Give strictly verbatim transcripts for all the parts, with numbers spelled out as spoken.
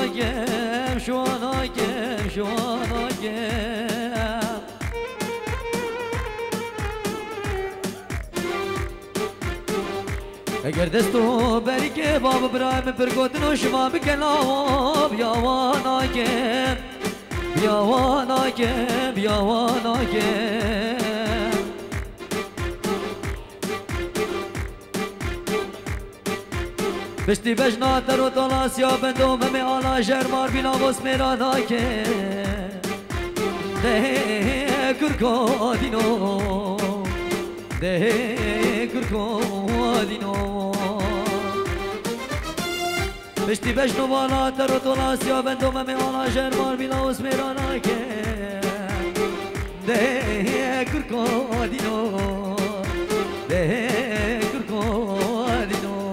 ناگم شو ناگم شو ناگم اگر دستو بری که باب برایم پرگوتن و شما بکنام بیاواناگم بیاواناگم بیاواناگم بشتی بجناتر و طلاسیا بندو ممی آلا جرمار بینا بس میرا ناکه ده کرکو دینو ده کرکو دینو بشتی بجنو بالاتر و طلاسیا بندو ممی آلا جرمار بینا بس میرا ناکه ده کرکو دینو ده کرکو دینو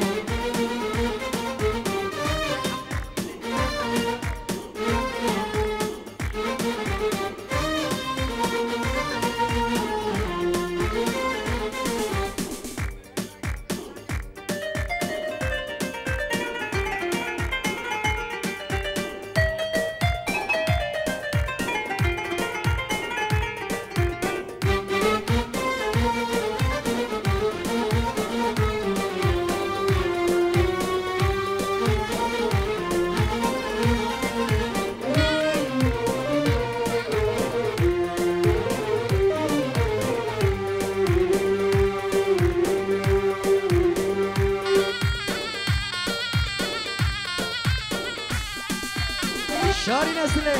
شاری نسله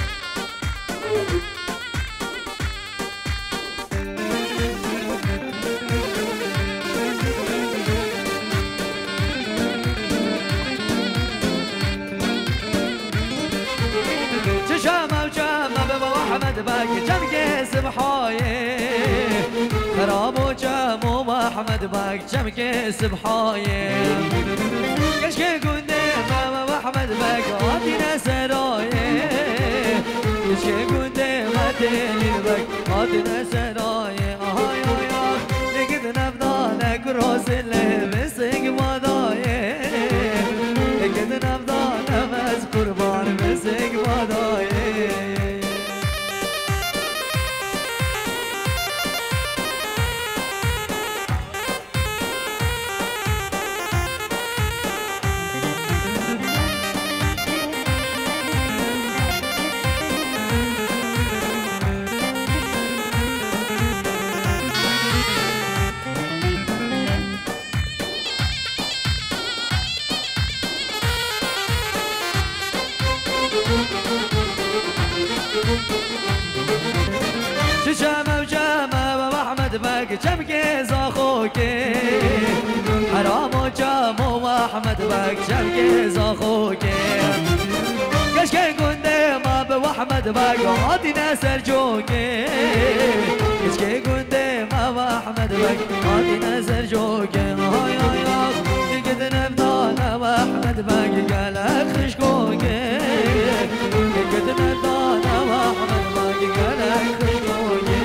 چشم و جمع به محمد بک جمع که سبحایه خراب و جمع و محمد بک جمع که سبحایه کشک گنده محمد بک آتی نسرایه کشک گنده مدلی بک آتی نسرایه آهای آهای آه نگید نفدانه کروس لبسک بادایه نگید نفدانه مز قربان بسک بادایه شجمه و جمه و محمد بک جمع که زاخوکه حرام و جمع و محمد بک جمع که زاخوکه کشک گنده ما به محمد بک آتی نسر جوکه کشک گنده ما و محمد بک آتی نسر جوکه آی آی آی دیگه نفدانه محمد بک گلک خشکوکه دیگه نفدانه محمد بک گلک خشکوکه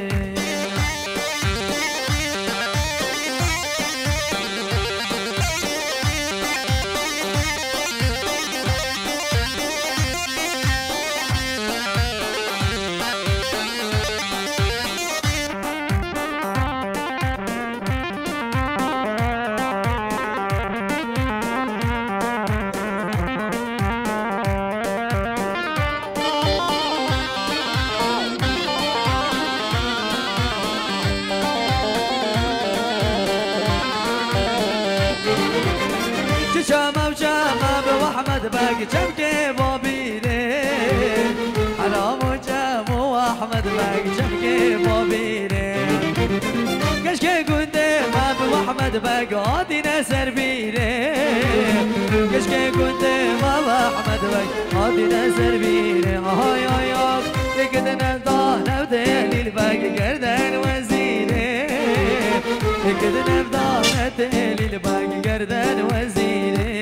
شمع و جمع به محمد بک جمع که بابیره حرام و جمع و محمد بک جمع که بابیره کشک گنده ما به محمد بک آتی نسر بیره کشک گنده ما به محمد بک آتی نسر بیره آهای آهای آه یکت نفدانه و دلیل بک گردن وزیره یکت نفدانه دلیل بک گردن وزیره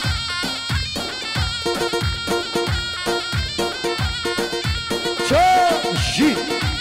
شو جي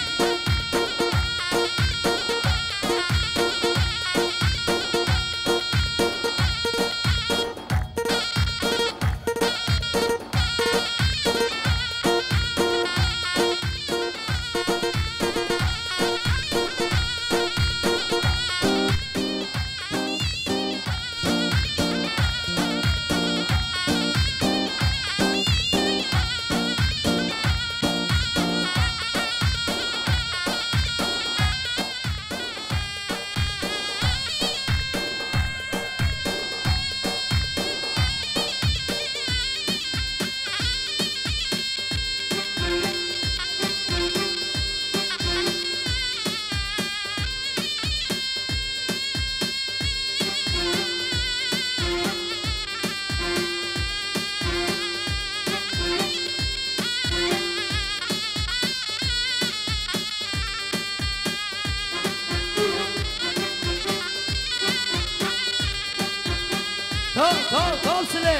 طال طال طال سلي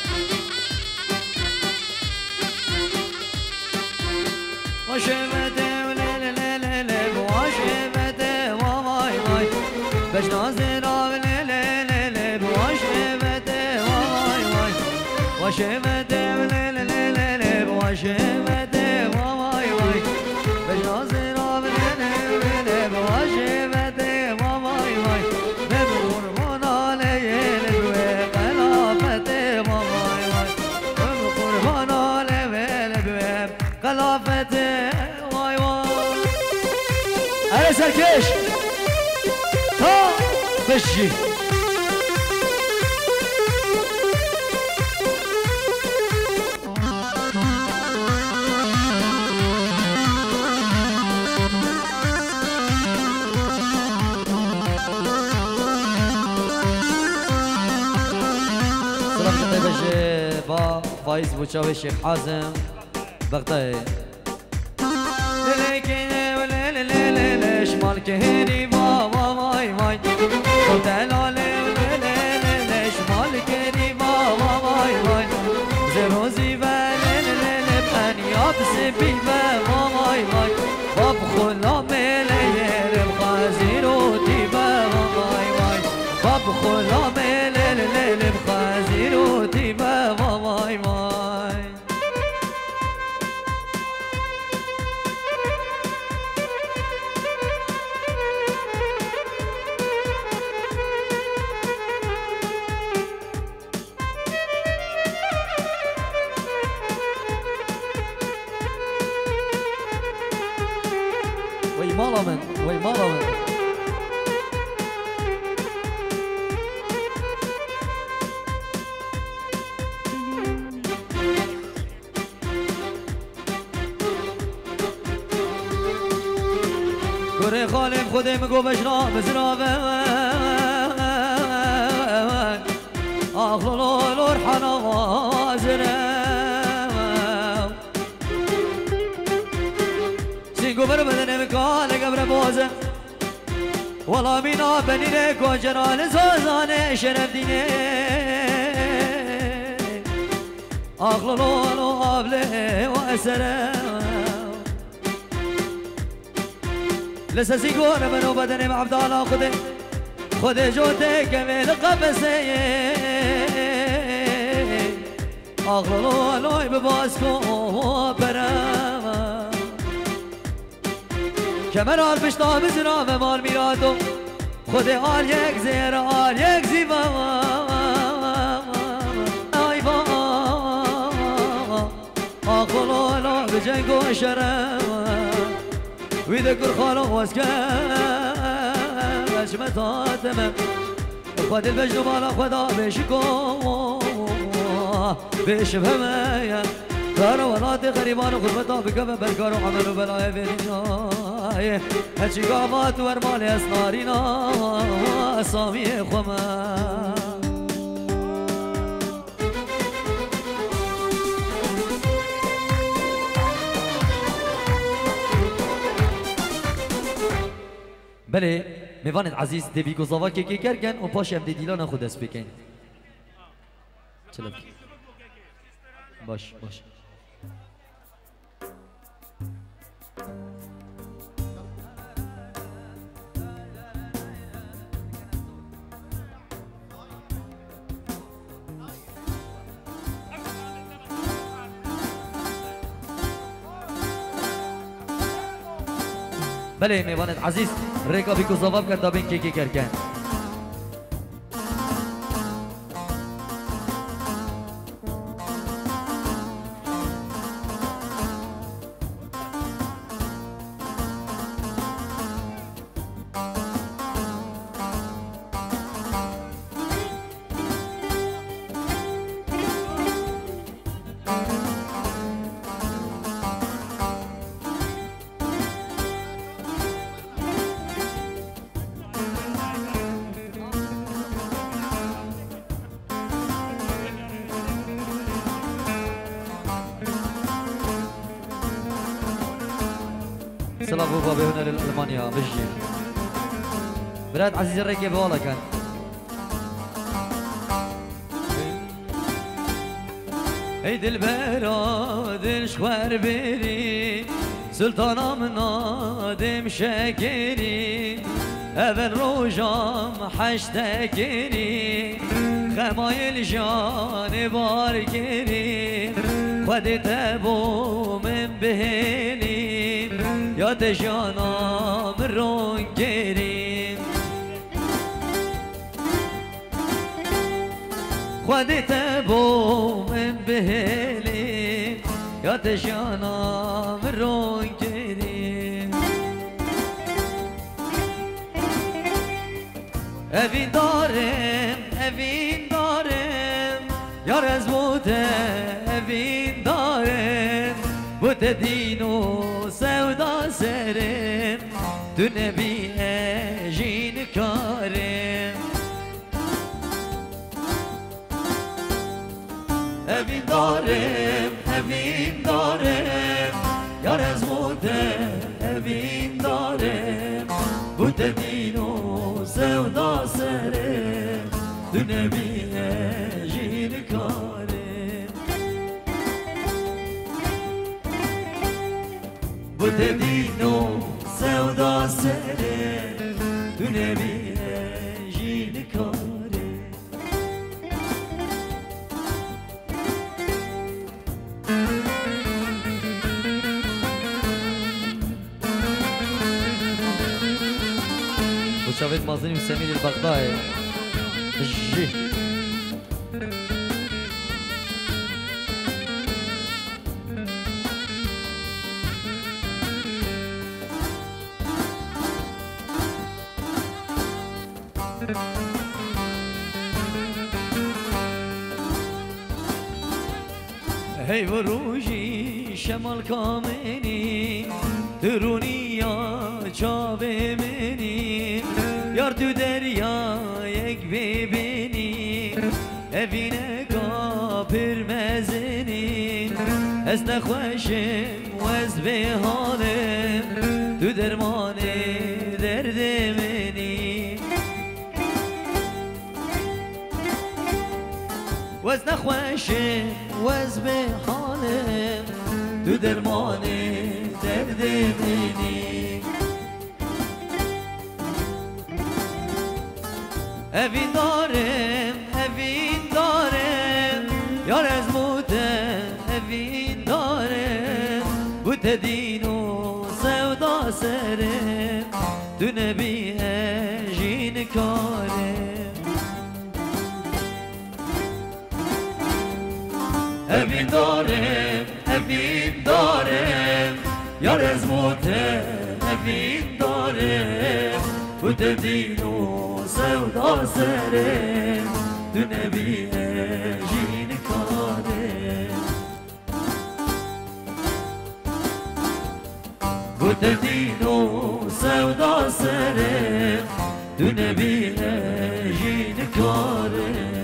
وشمته ولا لا لا لا لا وشمته واي واي باش نازرة ولا لا لا لا وشمته واي واي وشمته ولا لا لا لا لا وشمته واي واي باش نازرة ولا لا لا لا وشمته واي واي نبور منا ليل قلافته واي واي أنا سركش ها بشي سلام طيب بشي با فايز بوشاوي الشيخ حازم بغطي ليلك ولا لا لا لا لا شمال كهري با واي واي صوت العلي ولا لا لا لا شمال كهري با واي واي زروزي با لا لا لا لا بأنياب سبي با واي واي باب خلام ليل بخازيروتي با واي واي باب خلام ليل بخازيروتي با واي واي وي مالمن وي مالمن كوري خالم خودي مگو بشنا بزرابه اخلو لور حنا وازره سينگو بر بدن مکال قبر بوزه والله مینا بنینه کجران زازانه شرف دینه اخلو لولو قبله و اسره لسه سيقول منو بدني مع عبدالله خذي خذي جوتي كمل قبسي اغلو لوي بباسكو برام كمر آل بشتا بزرام مال ميرادو خذي آل يك زير آل يك زيبا اي با اغلو لو بجنگو شرام ويذكر خالق واسكاش متاتمم خد البجن مالا خدا بشكو بشبهمايا دارو ولاتي غريبان وغربتا بكفى بالكار وعملوا بلاي بيناي هاتشي قامات ورمالي اسنارينا سامي خما بله میوانت عزیز دبی گذاوا که که کرگن و پاش هم دیلا نخود است بکن چلو باش باش بله میوانت عزیز ریکا بیکو زواب کرد دابین کی کی کرکن سلام بابا هنا لألمانيا بجي براد عزيز الريكي بوالا كان عيد البراد شوار بري سلطانا من نادم شاكري اول روجام حشتكري خمايل جان باركري خدت ابو من بهني یا جانم رون گریم خودت بو من بهلیم یا جانم رون گریم اوین دارم اوین دارم یار از بوده اوین دارم بوده دینو سودا سرم تو نبی اجین کارم اوین دارم اوین دارم یار از بوده اوین دارم بوده دینو سودا سرم تو نبی اجین کارم بوده دینو سودا سره تو نبی جین کاره وشافت مازنی سمیر البغدادي جي هی وروجی شمال کامنی درونی یا چاوه منی یار تو دریا یک ببینی اوینه کا پرمزنی از نخوشم و از به حالم تو درمان درد منی وز نخوشم وز به حالم تو درمان درد منی اوین دارم اوین دارم یار از بوده اوین دارم بوده دینو سودا سرم تو نبی اجین کارم اوین دارم اوین دارم یار از بوده اوین دارم بوده دینو سودا سرم تو نبی اجین کارم بوده دینو سودا سرم تو نبی اجین کارم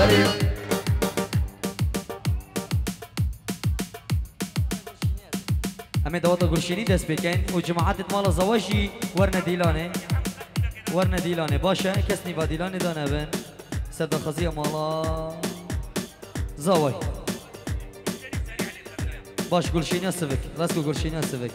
همه دوات گلشینی دست بکن و جماعت مال زواجی ورنه دیلانه ورنه دیلانه باشه کس نیوا دیلانه دانه بن سرد خزی مالا زواج باش گلشینی سوک لسکو گلشینی سوک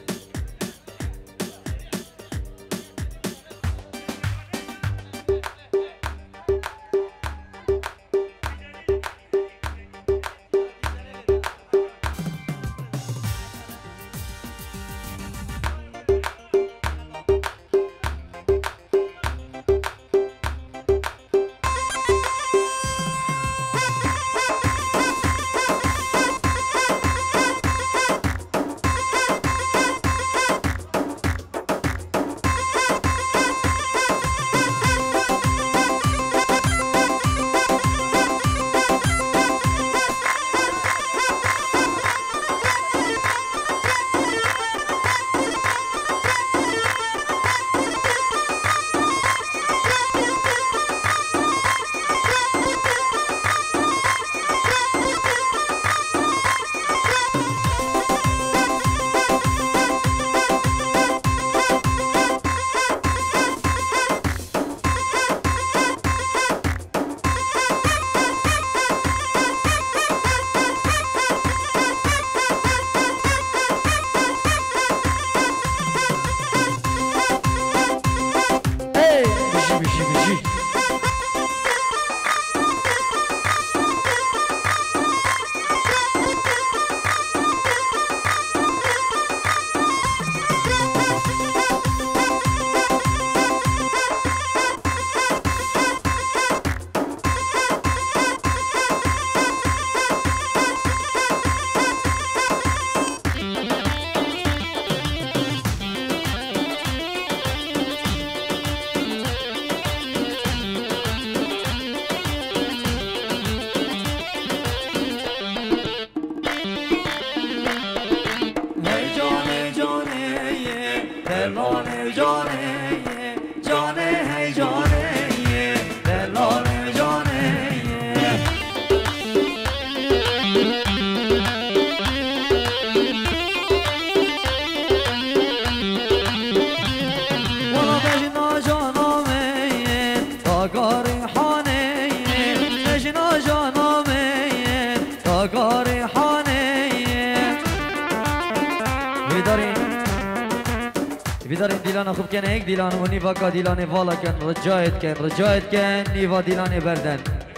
بیدار دیلان خوب کنه یک دیلان و نیوا کا دیلان والا کن رجایت کن رجایت کن نیوا دیلان بردن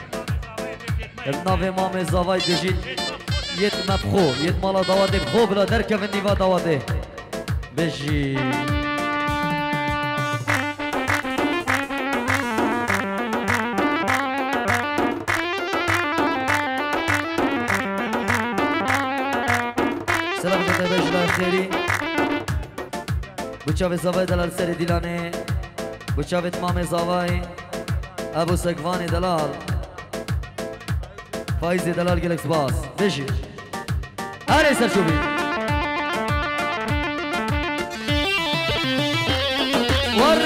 الناو امام زاوای بجید یت مبخو یت مالا دواده بخو بلا درکه و نیوا دواده بجید سلام داده بجلا خیلی بچاوی زاوای دلال سر دیلانه بچاوی مام زاوای ابو سگوان دلال فایز دلال گلکس باس بشی هره سر شوبی ور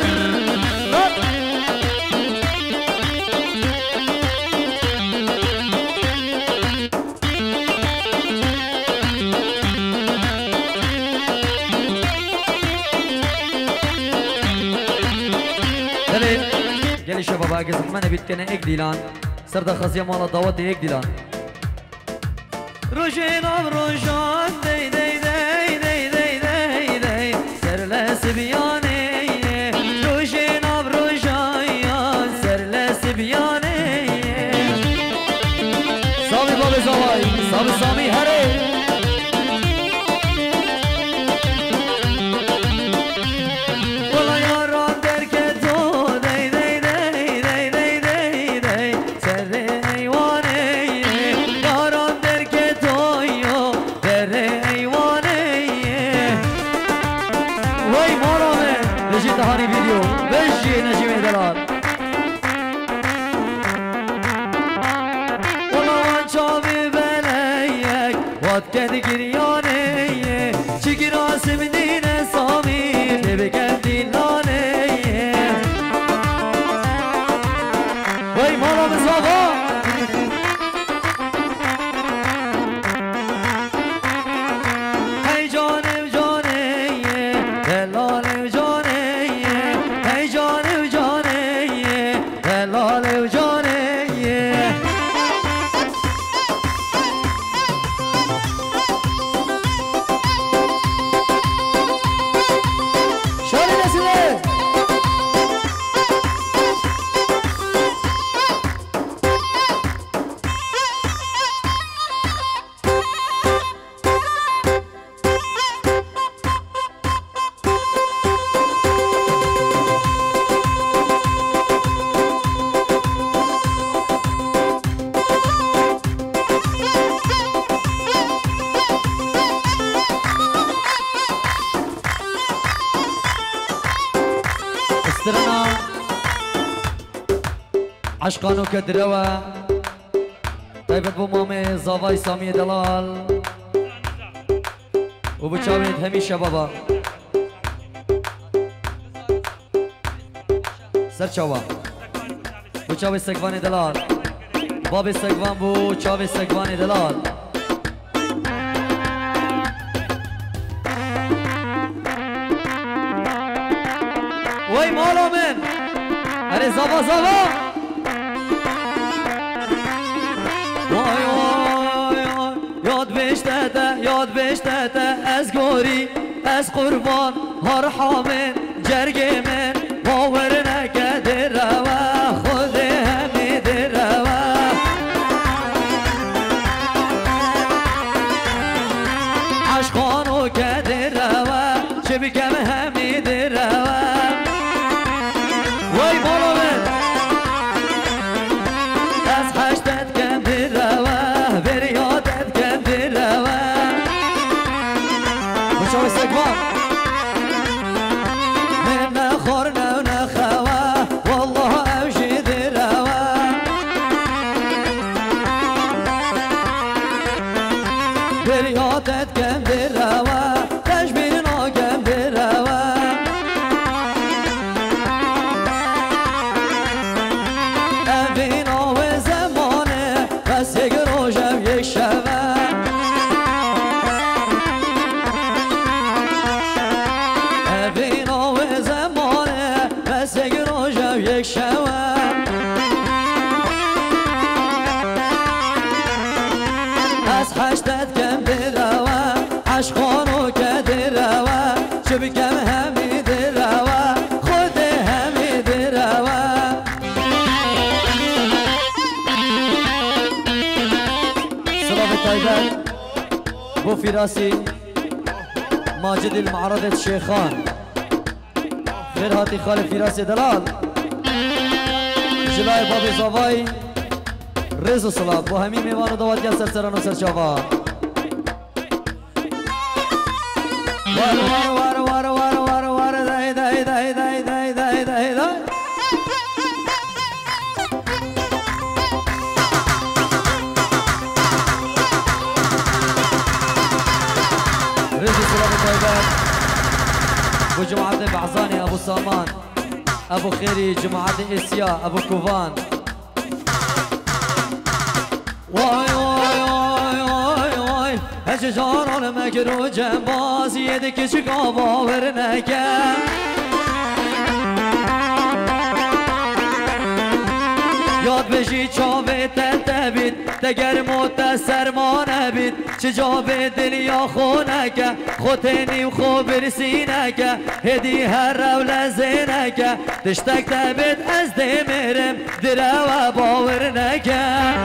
گلی شباب اگه زحمه نبید کنه ایک دیلان سرد خزیه مالا دعوت ایک دیلان روشین آب روشان دی دی دی دی دی دی دی سرلس بیانه روشین آب روشان سرلس بیانه سامی باب زوای سامی سامی هره هاني فيديو بجي نجيب دلال والله شافي بلايك واتكد قرياني شكي راس من سامي تبكت دلاني وي مالا بصافا سترنا عشقانو كدروا طيبت بو مامي زاوای سامی دلال و بچاوید همیشه بابا سر چاوا بچاوی سگوان دلال باب سگوان بو چاوی سگوان دلال وای مالا من اره زاوا زاوا وای وای وای یاد بشته ده یاد بشته ده از گوری از قربان هر حامن جرگ من باور نکده روا خود همید روا عشقانو کده روا چه بکم همید روا وای بالا من از حشتت کم دی روا بر یادت کم دی روا بچه سگوان من نخور نو نخوا والله اوشی دی روا بر یادت کم دی روا تشبیر ناکم دی روا اوینا و زمانه بس یک روشم یک شبه اوینا و زمانه بس یک روشم یک شبه از حشتت کم بروا عشقانو که دروا چه بکم همی دروا خود همی دروا سلام طيبات بو فراسي ماجد المعرضة الشيخان غير هاتي خالد فراسي دلال جلاي بابي زواي رزو صلاة بو همي ميوانو دوات يا سرسران و سرشافا وار وار وار وار وار وار وار داي داي داي داي داي داي داي داي رزو صلاة طيبات بو جماعة بعزاني ابو سامان ابو خيري جماعة اسيا ابو كوفان وای وای وای وای وای هش جانان مگرو جنباز یه که چگاه باور نکن یاد بشی چاوه تنته بید دگر موت سرما نبید چه جا به دل یا خونکه خود نیم خوب برسی نکه هدی هر رو لزه نکه دشتک تبید از دمیرم دره و باور نکه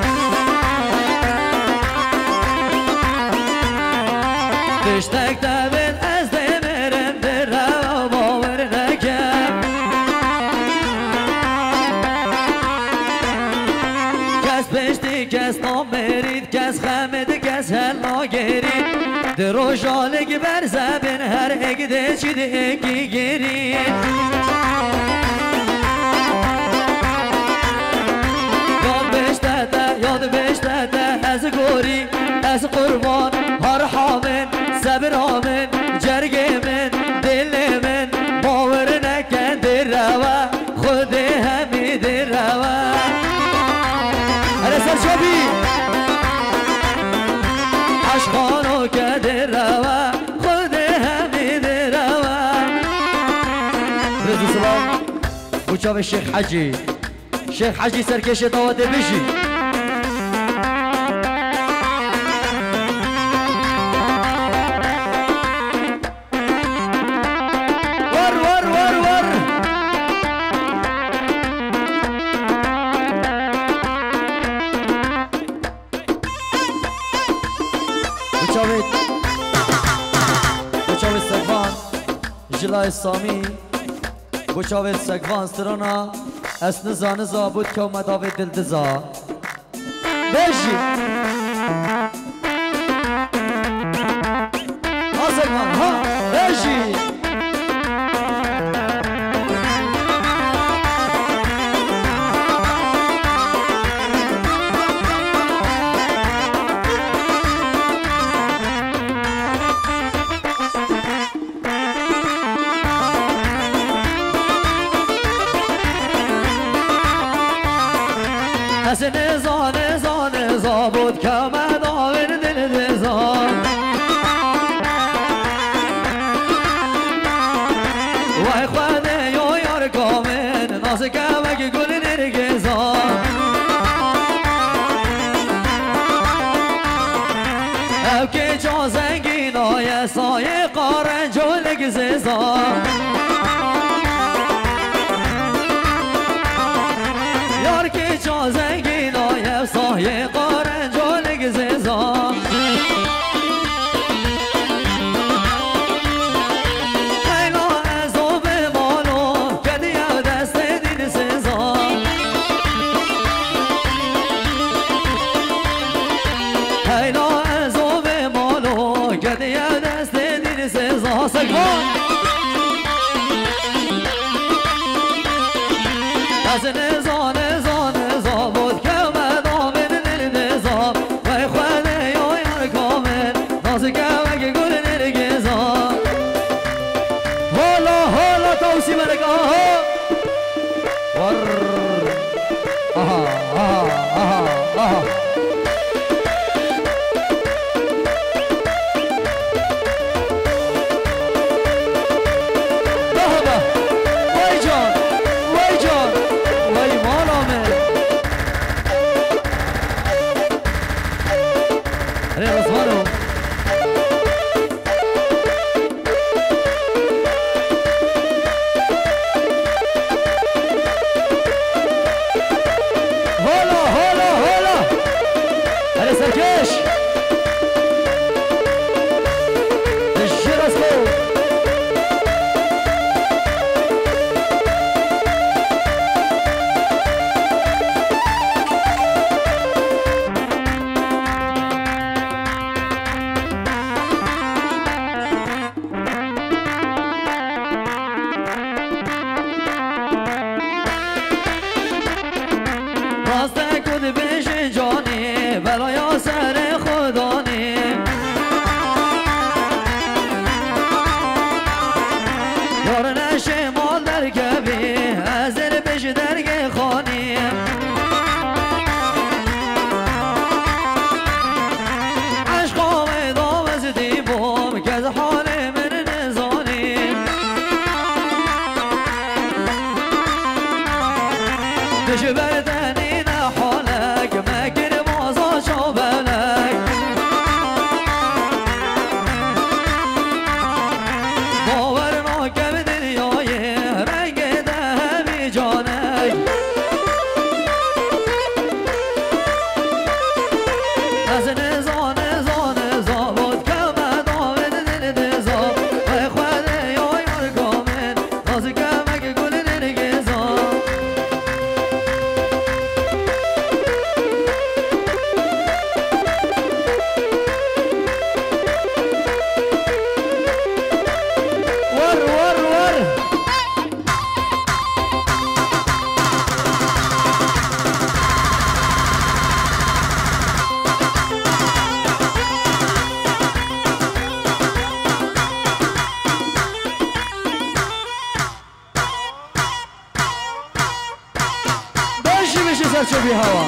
دشتک تبید از دمیرم دره و باور نکه کس پشتی کس نامرید کس خمد کس هل ناگرید درو جالگ بر زبن هر اگده چید اگی گرید یاد بشته ده یاد بشته ده از گوری از قربان هر حامن صبر آمن جرگ من دل من باور نکن در روا خود همی در روا هر سرشابی عشقانو که در روا خود همی در روا رزو سلام بوچاو شیخ حجی شیخ حجی سرکش دعوت بشی جلای سامی بچاوید سگوان سترانا اس نزا نزا بود که اومد آوید دل دزا بشی ها سگوان ها بشی از نزا نزا نزا بود که من آور دل نزا وای خواهده یا یار کامن ناز که وگه گل نرگزا او که جا زنگین آیه سایه قارنج و لگززا یار که جا زنگین آیه سایه قارنج و لگززا خیلا از او به مالو کدی او دست دین سزا خیلا از او به مالو کدی او دست دین سزا سکمان از نزا نزا نزا بود که من آمن دل نزا وی خواهده یا یار کامل نازه که وگه گل نرگزا حالا حالا توسی منگاه ور آها آها آها آها سرچوبی هوا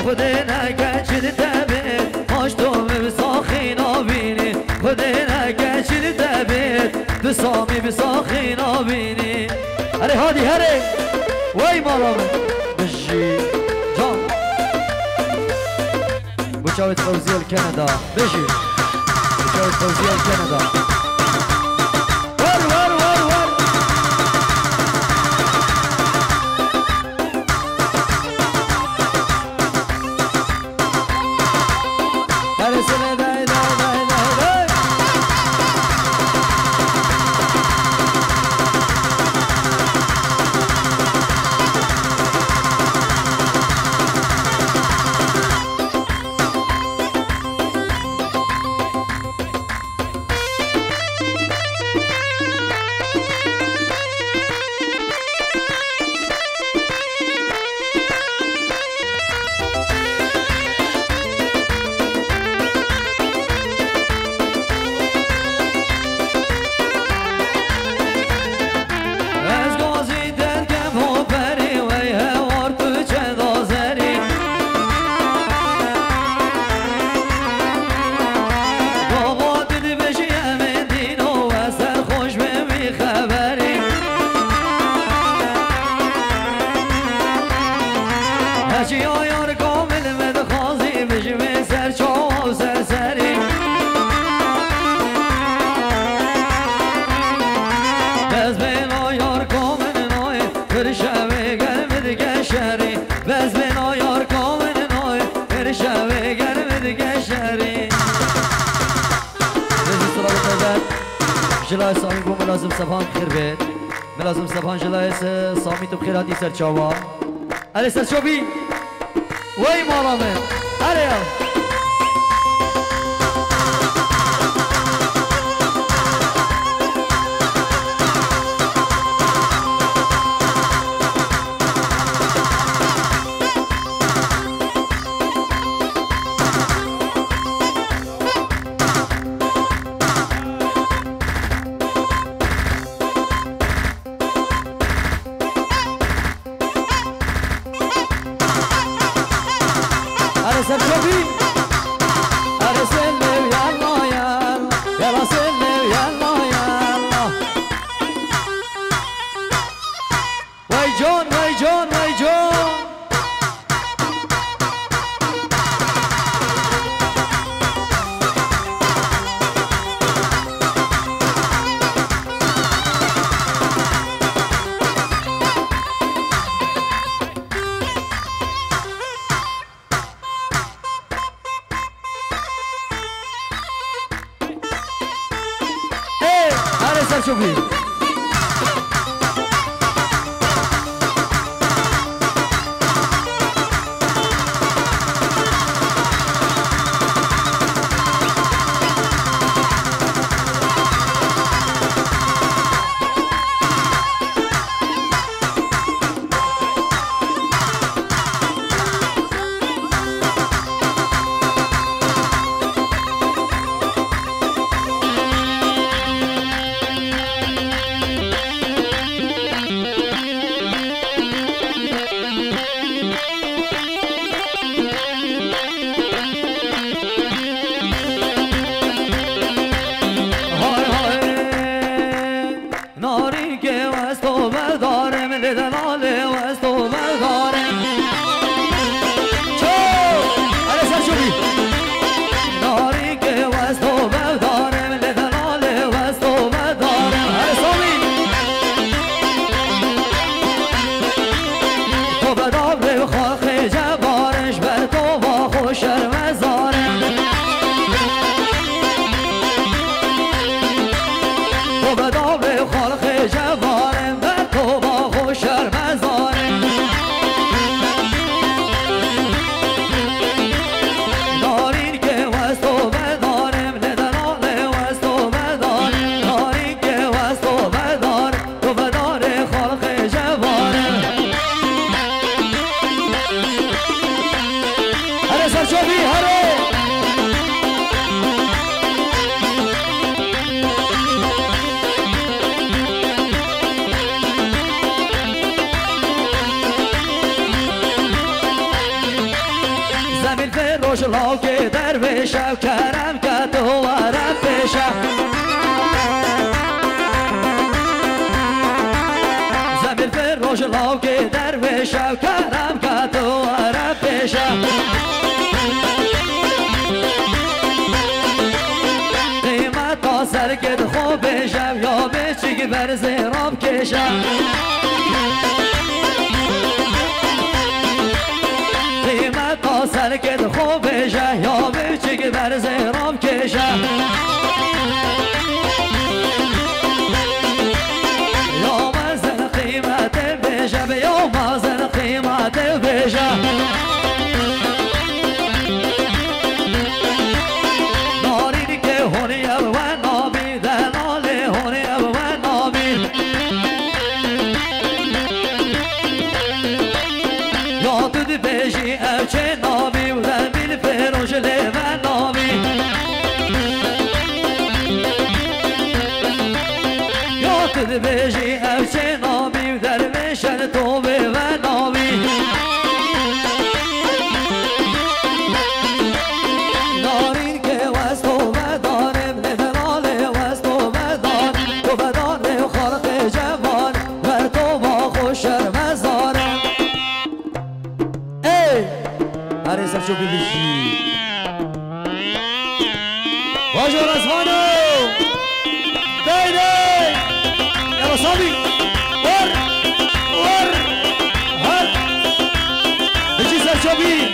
خودنا کچل تبید ماشتوم بساخی نابینی خودنا کچل تبید دسامی بساخی نابینی هره هادی هره وای مالامه بجی جان بچاوت فوزی الكندا بجی بچاوت فوزی الكندا ور ور ور ور هره سنه دای دای دای دای دای جلای سامی بو ملازم سبحان خیر بید ملازم سبحان جلای سامی تو بخیر هاتی سرچاوا اره سرچوبی وی مالامه اره سرچوبی ارسل یالا یالا یالا سل یالا یالا وای جان وای جان وای جان سرچوبی بشه کرم که دوباره بشه زمین فروش لاوکی درویشه کرم که دوباره بشه قیمت تا سرکت خوب بشم یا بچی که بر زیرام کشم قیمت تا سرکت خوب بشه یا بچی که بر زیرام کشم یا مزن قیمت بشه یا مزن قیمت بشه نارید که هونی و نامی دلال هونی و نامی یا تو دی بشی او چه نامی و در بیل فروش لیو نامی یا تو دی بشی او چه نامی و در بشن تو به و نامی نارین که وز تو بدانم نفرال وز تو بدان تو بدان خلق جوان بر تو با خوش شرمزارم ای هره سب شو ببیشی باجو رزوانو دی دی یلا صابی ور ور هر بچی سر شو بی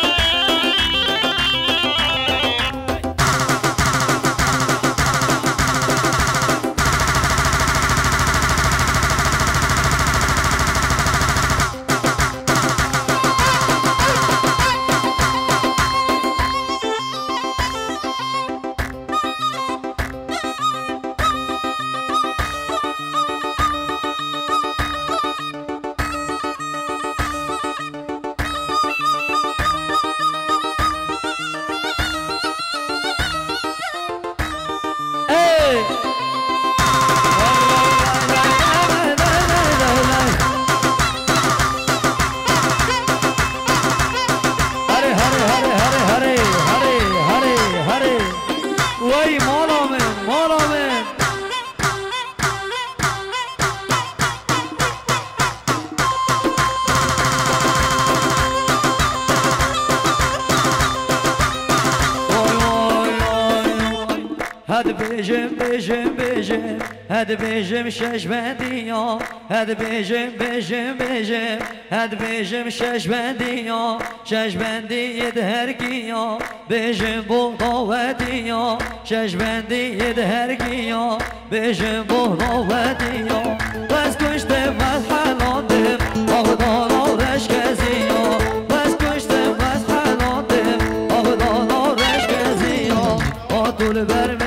هد بيجم بيجم بيجم هد بيجم شش بنديان هد بيجم بيجم بيجم هد بيجم شش بنديان شش بندي يدهر كيان بيجم بوضواتيان شش بندي يدهر كيان بيجم بوضواتيان بس كشت بس حلاندم أغضانا رشكزيان بس كشت بس حلاندم أغضانا رشكزيان أطول برمي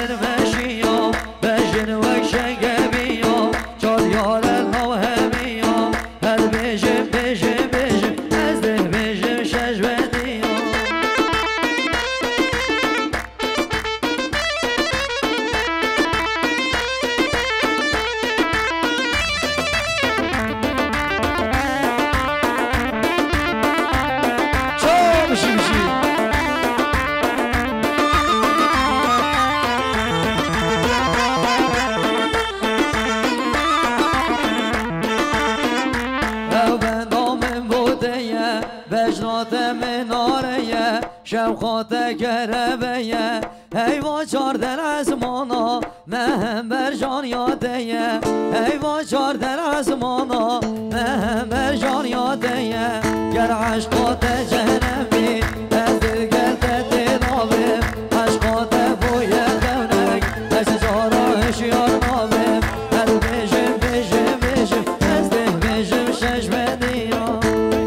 شوقات گربه حیوان چاردن از مانا مهم بر جان یاده حیوان چاردن از مانا مهم بر جان یاده گر عشقات جهنمی از دلگرد دلابه عشقات بوی دونک از جارا اشیار نابه هر بشم بشم بشم از ده بشم شش بدیان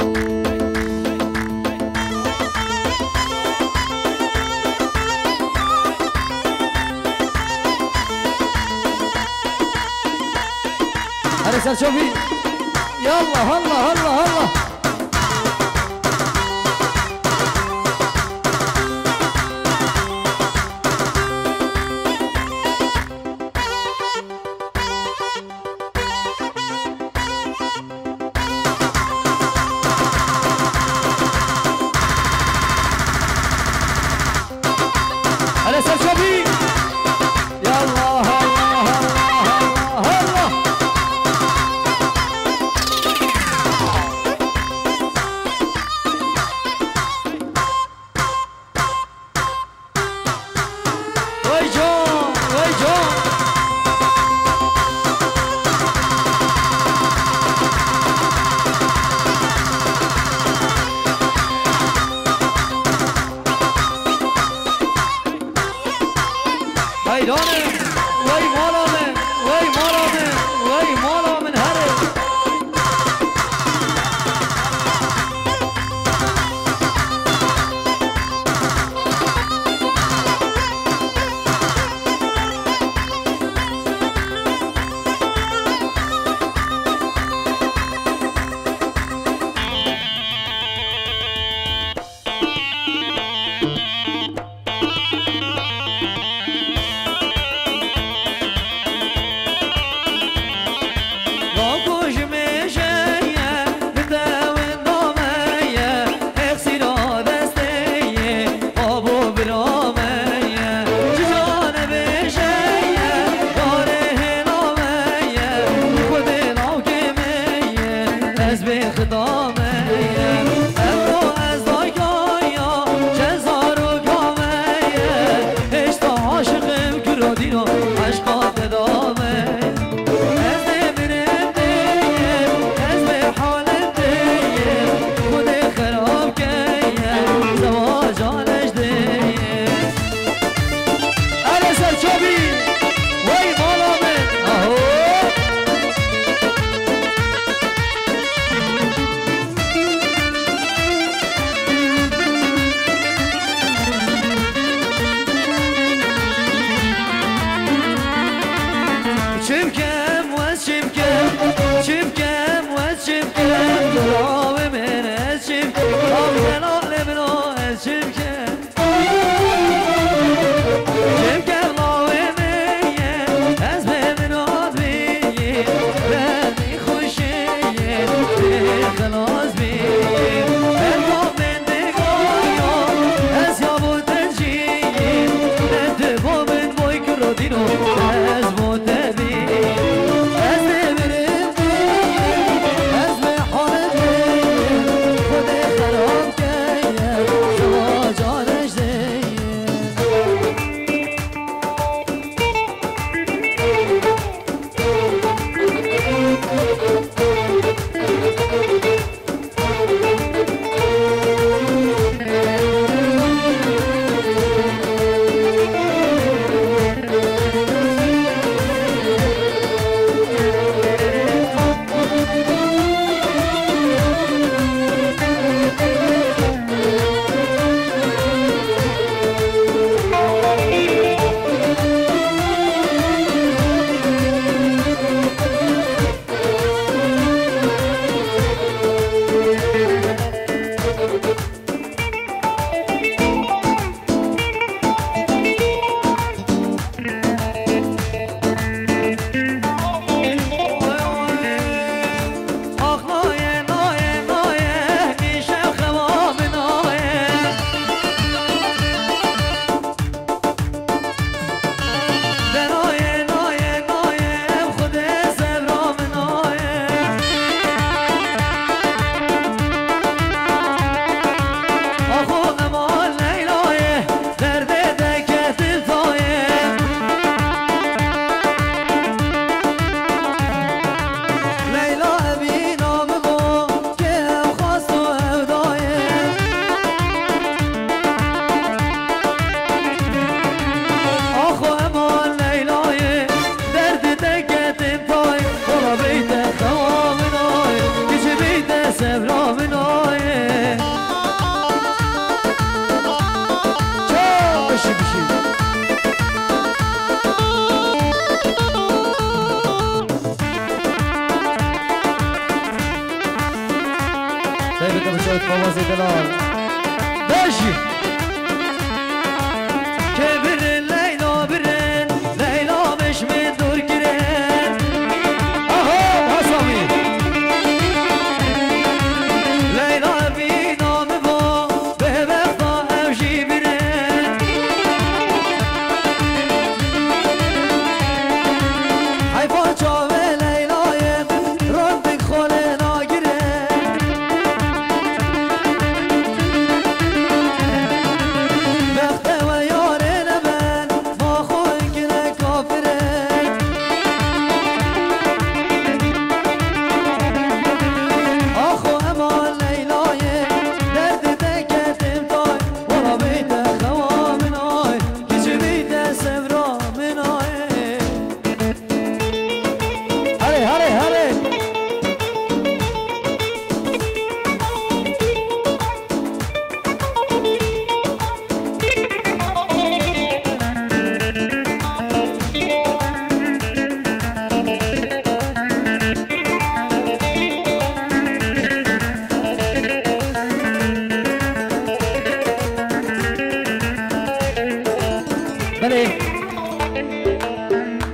هرسل شوفي يلا هلا هلا هلا وای مالا من وای مالا من وای مالا من هره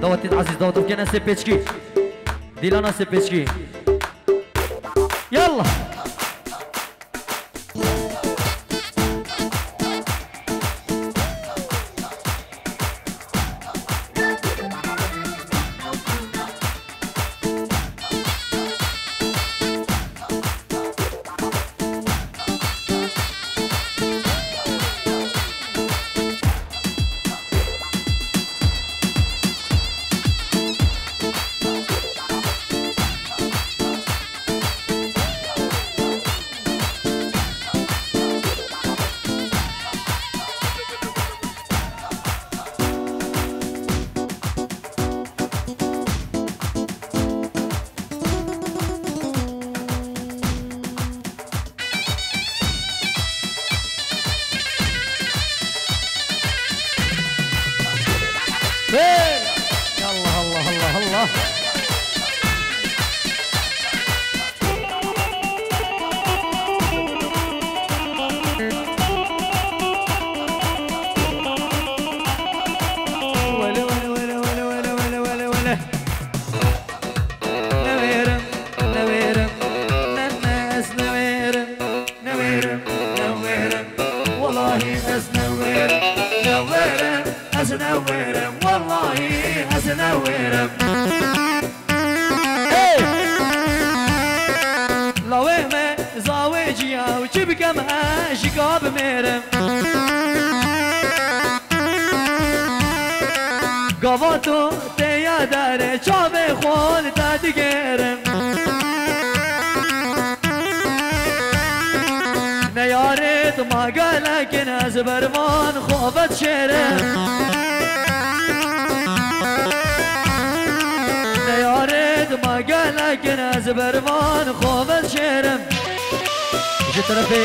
دوتي العزيز دوت بكينا سيبيتشكي ديلانا سيبيتشكي يلا الله الله الله الله ولا ولا ولا ولا ولا ولا ولا ولا نويرم نويرم الناس نويرم نويرم نويرم والله ناس نويرم نويرم ناس نويرم والله ناس نويرم لوهمه زاوجيا وجبكم اشقاب ميرم قواتو تيا داره چاوه خول تا دیگرم نیارت ما گلکن از بروان خوابت شرم نیارت ما گلکن از بروان خوابت شرم جه طرفی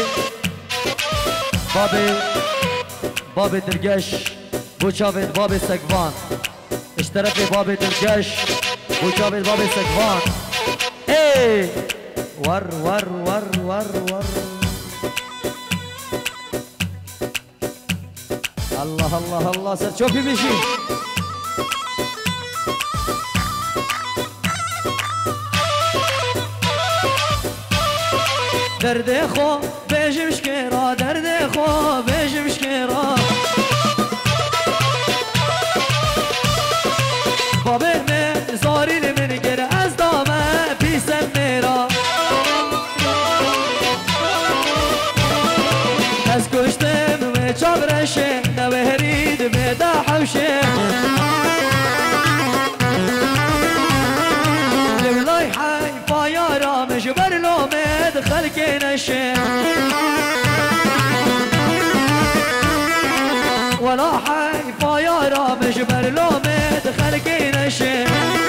بابی بابی درگش بوچاوید بابی سگوان اش طرفی بابی درگش بوچاوید بابی سگوان ای ور ور ور ور ور الله الله الله سر چوپی بشی درد خو بجمش کرا درد خو بجمش کرا بابه من زاری من گر از دامه پیسم میرا از کشتم و چابرشه نوهرید و دا حوشه لولای حی فایارا مجبر لومد خلق نشه ولا حي فايارا مجبر لومد خلقي نشه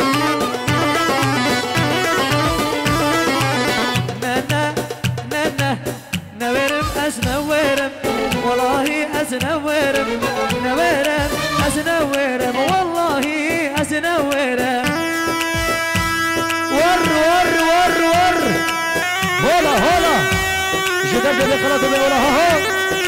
ننا ننا نورم اسنورم والله اسنورم نورم اسنورم والله اسنورم ور ور ور ور هلا هلا جدد اللي خلطوا بي ولا ها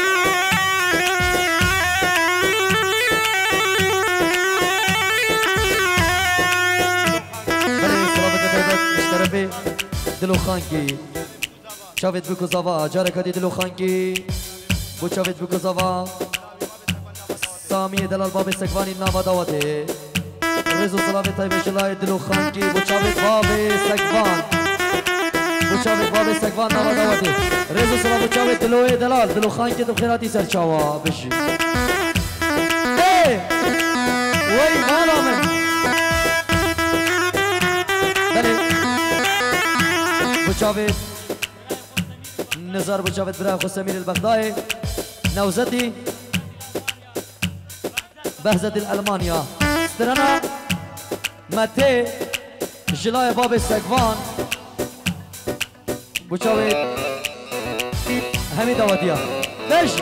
دلو خانکی چاوید بکو زوا جارکاتی دلو خانکی بو چاوید بکو زوا سامی دلال باب سگوانی نام داوته رزو سلامی تایب جلای دلو خانکی بو چاوید باب سگوان بو چاوید باب سگوان نام داوته رزو سلام بو چاوید دلوی دلال دلو خانکی تو خیراتی سر چاوا بشی ای وی مالا من بوچاوید نزار بوچاوید برای خو سمیر البغدادي نوزتي بهزة الألمانيا سترنا متى جلاي باب السقفان بوچاوید همي داوتيا بش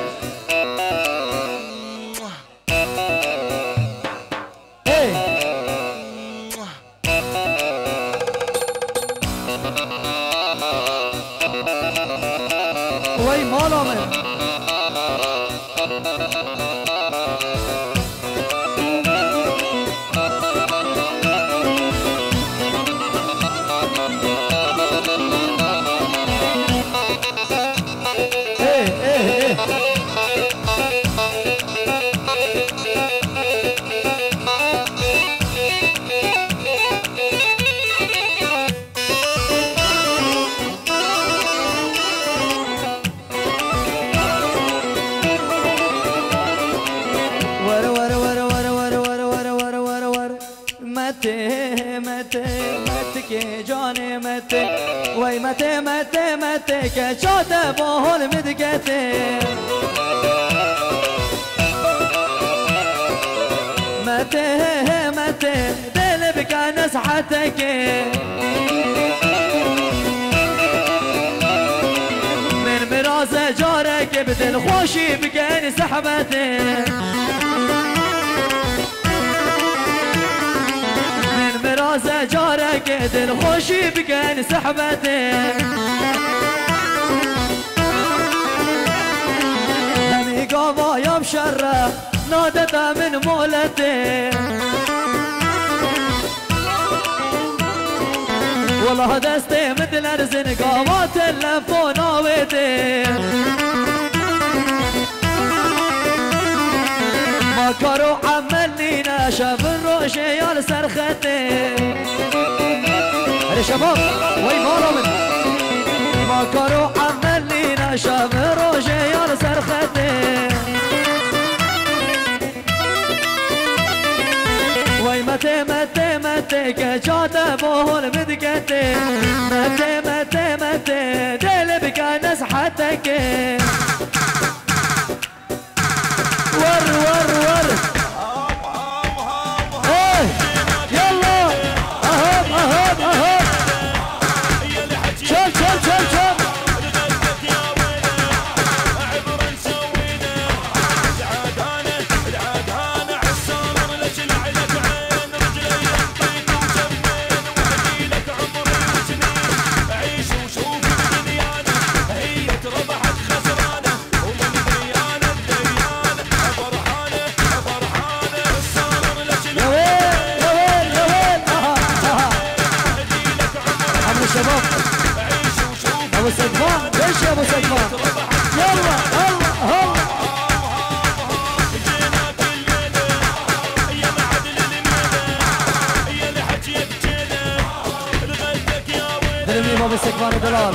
وای مالا من متى متى متى كي جاني متى وي متى متى متى كجاته بهول مدقته متى متى دل بك نصحتك من مراس جارك بدل خوشي بكاني سحبته من مراس جارك دل خوشي بكاني سحبته همي قاضى يا مشرف نادته من مولته والله دستي مثل ارزن قامات اللفو ناويتي ما كارو عملينا شاف الروشي يا سرختي هلي شباب وي مالو من ما كارو عملينا شاف الروشي يا سرختي وي متى متى متى كجاته بهول مدقته متى متى متى دل بك نصحتك ور ور ور ايه يلا اهب اهب اهب شوف شوف شوف شوف ابو سلمان ليش يا ابو سلمان يلا الله الله دلمي ابو سلمان دلال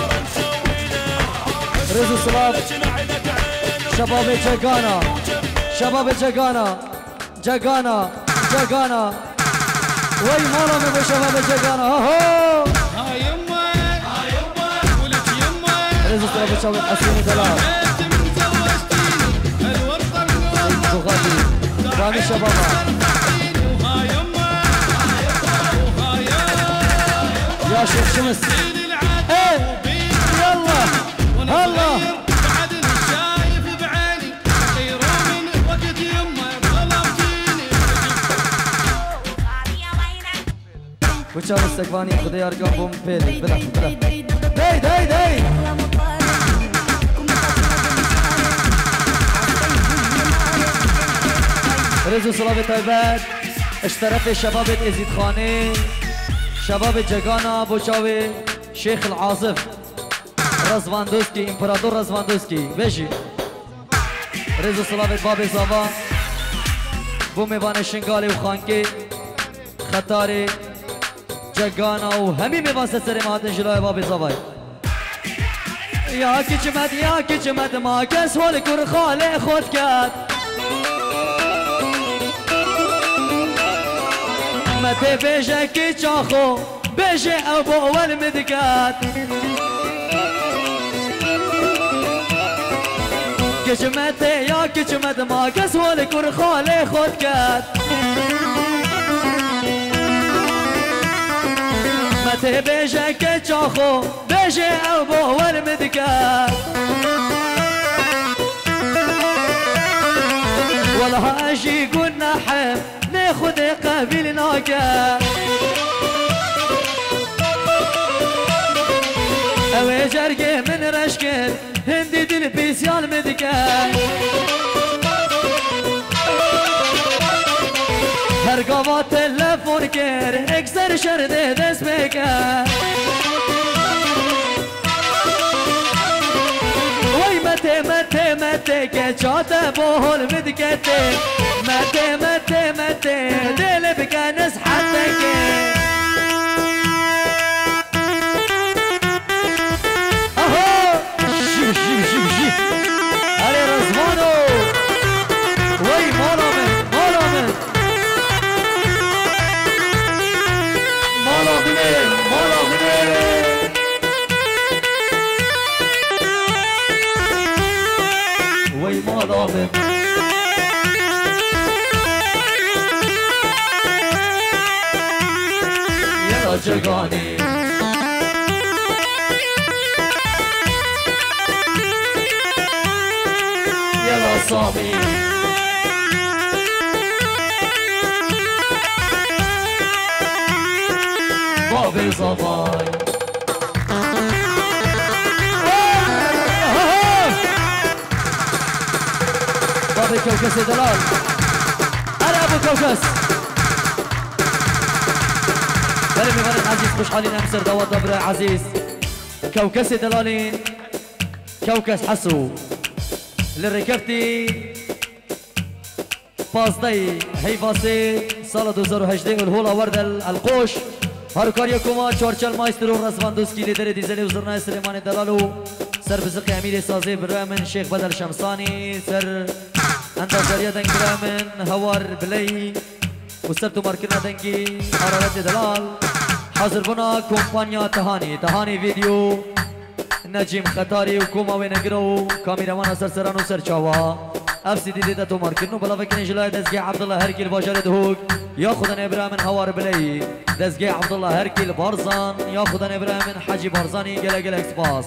رزق صلاب شباب جاكانا شباب جاكانا جاكانا جاكانا وي مالا من شباب جاكانا هو رزق صلاب شباب حسين دلال بغادي رامي شبابا يا شيخ شمس ايه يلا هلا وشاو السقفاني خذي ارقام بوم بيلي بلا بلا داي داي داي رزق صلاب طيبات اشترت شباب ازيد خاني شباب جگانا بوچاوي شيخ العاصف رزواندوسكي امبراطور رزواندوسكي بيجي رزق صلاب بابي زابا بو ميوان شنگالي وخانكي خطاري جگانا وهمي ميوان سسري ماتن جلوه بابي زاباي يا كجمت يا كجمت ما كس والكر خالي خود كات متى بيجي كي تشاخو بيجي ابو والمدقات كجمت يا كجمت ما قس والكر خالي خود كات متى بيجي كي تشاخو بيجي ابو والمدقات والله اجي قلنا حب ناخد قبيل ناكا اوي جرقه من رشكل هندي دل بيسيال مدكا هرقابات تلفون كير اكسر شرده دست بكا وي متى متى متى كجاته بهول مدكته متى متى متى دل بك نصحتك اهو شيب شيب شيب شيب علي رزمانو وي مالا من مالا من جگانی یلا سامی باب زبان باب كوكس دلال أنا أبو كوكس بلي مغرد عزيز خوش حالين أمسر دوات دبر عزيز كوكس دلالين كوكس حسو للركبتي بازدي هي باسي سال دو هزار و هجده الهولا ورد القوش هاروكاريا كوما چارچل مايسترو رزواندوسكي ليدر ديزلي وزرناي سليمان دلالو سر بزق امير سازي برامن شيخ بدر شمساني سر اندازاريا دنگ برامن هوار بلي وسر تو ماركنا دنگي حرارت دلال حاضر بنا كومبانيا تهاني تهاني فيديو نجيم خطاري وكوما وينقرو كاميرامان سر سرانو سر چاوا اف سي دي دي تو ماركنو بلا فكن جلاي دزگي عبد الله هركي الباجر دهوك ياخذن ابراهيم هوار بلي دزگي عبد الله هركي البارزان ياخذن ابراهيم حاجي بارزاني جلا جلا اكسباس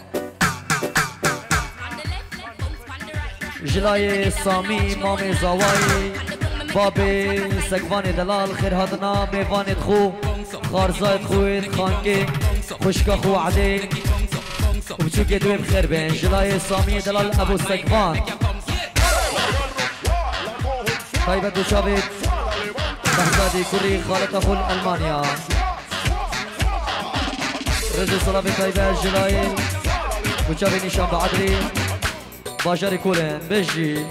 جلاي سامي مامي زواي بابي سقفاني دلال خير هدنا ميفاني خو خارزايد خويت خانكي خشكا خو عدي وبشوكي دوي بخير بين جلاي سامي دلال ابو سقفان طيبة دوشابيت بهزادي كوري خالة أخو ألمانيا رزو صلابي طيبة جلايل وشابي نشان بعدري باجاري كولين بجي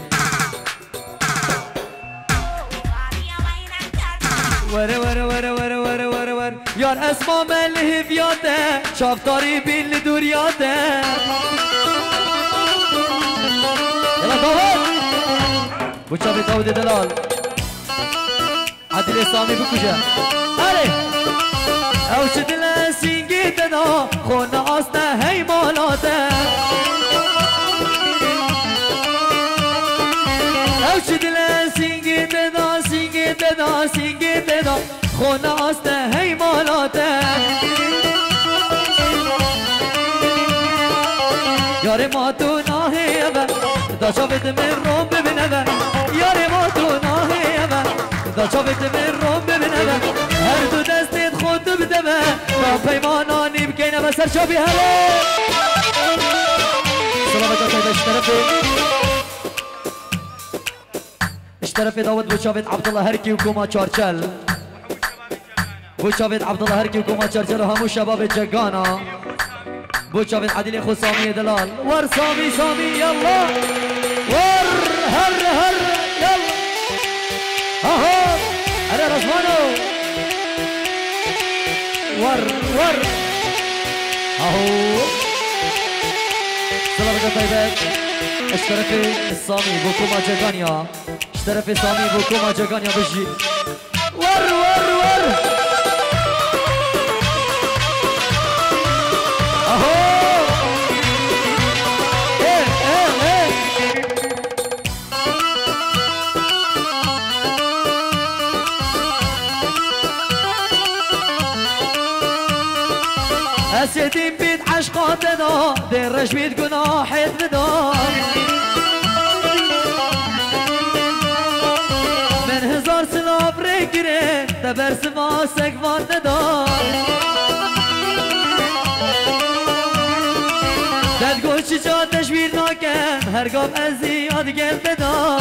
ورا ورا ورا ورا ورا ورا ورا يار اسمع ملهي فياته شاف طريبي اللي دورياته يلا داود وشابي داود دلال عدل سامي بكوجا علي او شدل سينجيتنا خونا اصنا هي مالاته او شدل سينجيتنا سينجيتنا سينجيتنا خونا اصنا هي مالاته ياري ما تو ناهي ابا دا شافت من روم ببنبا ياري ما تو ناهي ابا دا شافت من روم ببنبا هر دو دستت خود بدبا با پیمانانی بکینه بسر شابی هوا سلامت اصلا اشترفي اشترفي داود بوشافت عبدالله هركي وكوما چارچل بوشافت عبدالله هركي وكوما چارچل وهمو شباب جگانا بوشافت عديل خو سامي دلال ور سامي سامي يلا ور هر هر يلا اهو انا رزمانو ور ور اهو سلامة طيبات اشترفي السامي بوكوما جاغانيا اشترفي سامي بوكوما جاغانيا بجي ور ور ور اهو ايه ايه ايه اسيدين بيت عشقاتنا دير رجبيت قناحيت بدا من هزار سناب ريكرين تبرس ما سقفان ندا تقول شجاع تشوير ناكم هرقاب ازياد قلب بدا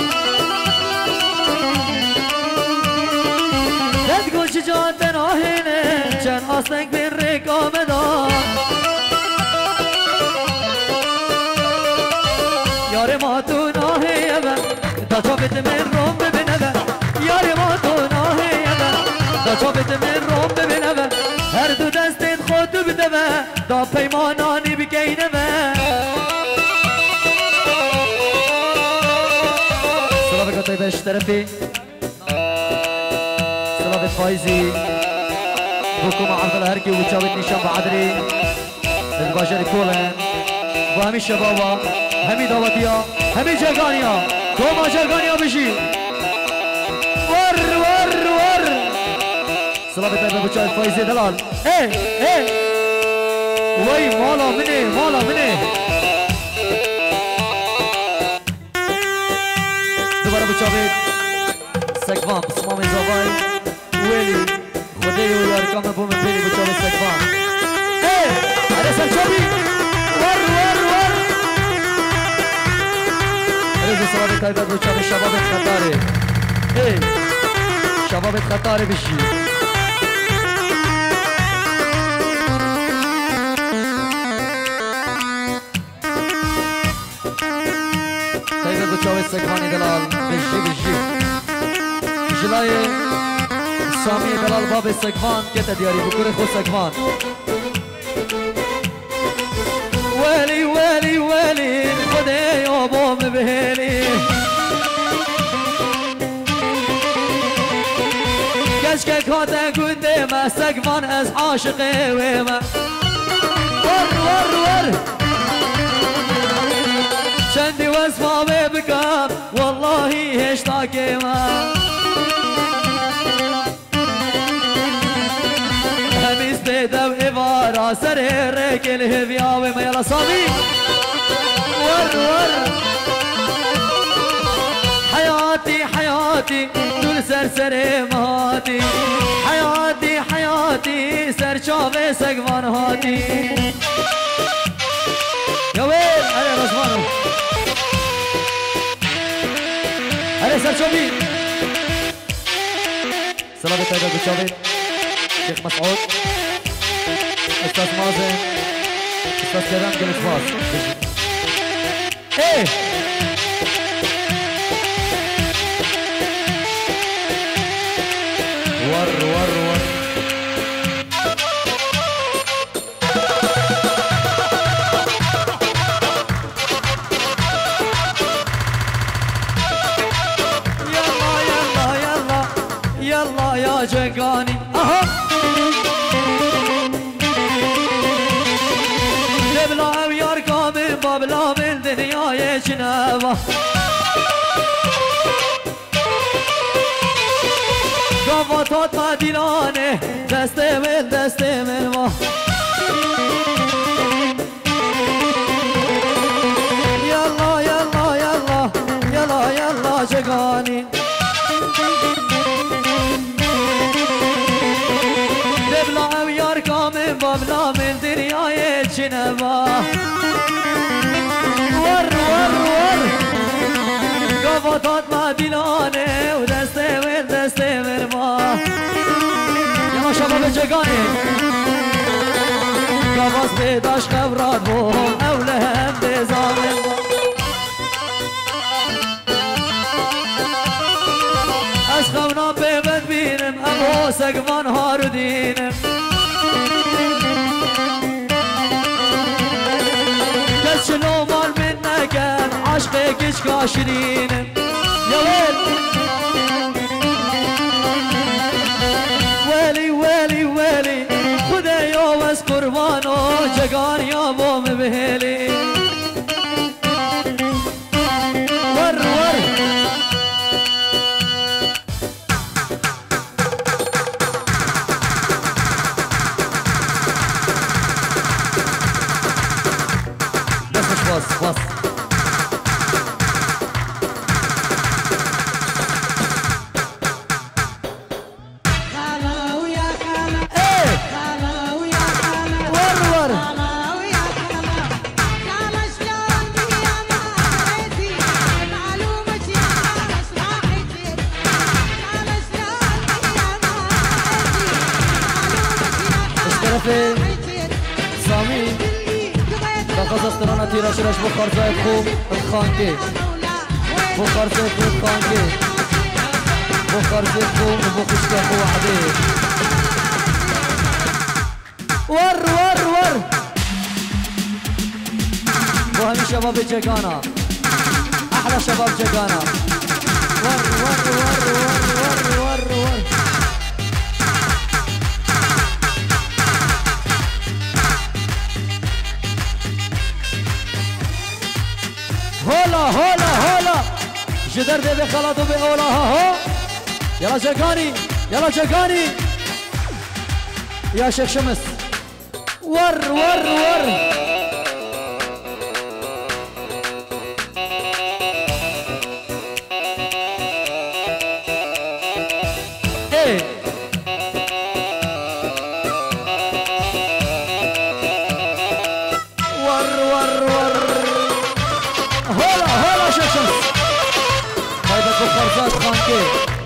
تقول شجاع تناهينه چن آسنگ بین رکام دا یار ما تو ناهی ابا دا چابت من روم ببین ابا یار ما تو ناهی ابا دا چابت من روم ببین ابا هر دو دستت خود بده با دا پیمانانی بگین ابا سلام طيبة اشترفي سلام فايزي بكم عبد الله هركي وتشاوت نشام بعدري الباجر كولن وهمي الشباب همي دعوتيا همي جاغانيا كوما جاغانيا بشي ور ور ور صلابة طيبة ابو شايف فايزي دلال ايه ايه وي مالا مني مالا مني دوباره ابو شايف سكفان بصمامي زباي ويلي خديه وياركم ابو من بيلي ابو شايف سكفان ايه على سرشوبي ور ور ور ريزي صلابة طيبة ابو شايف الشباب الخطاري ايه شباب الخطاري بشي طيب بتشاوي السكفاني دلال بشي بشي جلاي سامي دلال باب السكفان كتا دياري بكوري خو السكفان ويلي ويلي ويلي خدي يابو مبهلي كشكك هاتا كنتي ما سكفان از عاشقي وما ور ور ور شندي واسمع بكام والله هشتاكي ما هميس بيدا وإبارة سريرك الهبياوي ما يلا صامي ور ور حياتي حياتي دول سرسري مهاتي حياتي حياتي سرشافي سقفان هاتي يا ويل علي رزمانو علي سرشافي صلاة طيبة بالشافي شيخ مسعود استاذ مازن استاذ كرام قلت فاس ايه ور ور ور يلا يلا يلا يلا يا جقاني اها نبلع وياركم من بابلا من دنيا جنابه قفطات مدينانه دسته من دسته من ما يلا يلا يلا يلا يلا جقاني نبلع وياركم من بابلا من دنيا جنبا ور ور ور قفطات مدينانه ودسته من دسته من ما يلا شباب جقاني قفص بيداش خبرات بوهم اولهم بزامن اسخونا بيبت بينم امو سقفان هارو دينم كس شنو مال منك عشقك اش كاشرينم يا ويل ويلي ويلي ويلي خذي يوم قربانو جقان يا بوم بهلي ور ور بس مش بس بس سامي تخصص ترانا تيرا شرش بخار زايد خوب الخانكي بخار زايد خوب الخانكي بخار زايد خوب بخشكا خو وحدي ور ور ور وهمي شباب جقانا احلى شباب جقانا ور ور ور ور ور ور ور هولا هولا هولا جدر بي خلطوا بأولا ها هو يلا جقاني يلا جقاني يا شيخ شمس ور ور ور ايه ور ور ور هلا هلا شيخ شمس هيدا بخارزات خانكي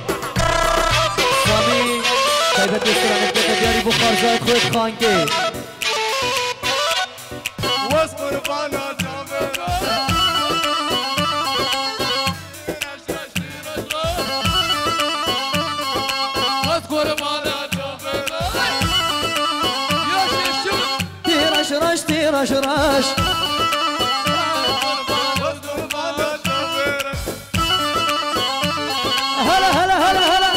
سامي هيدا تسرع دياري بخارزات خويت خانكي واصبر بانا جابر واصبر بانا جابر يا شيشو تيرش رش تيرش رش واصبر بانا جابر هلا هلا هلا هلا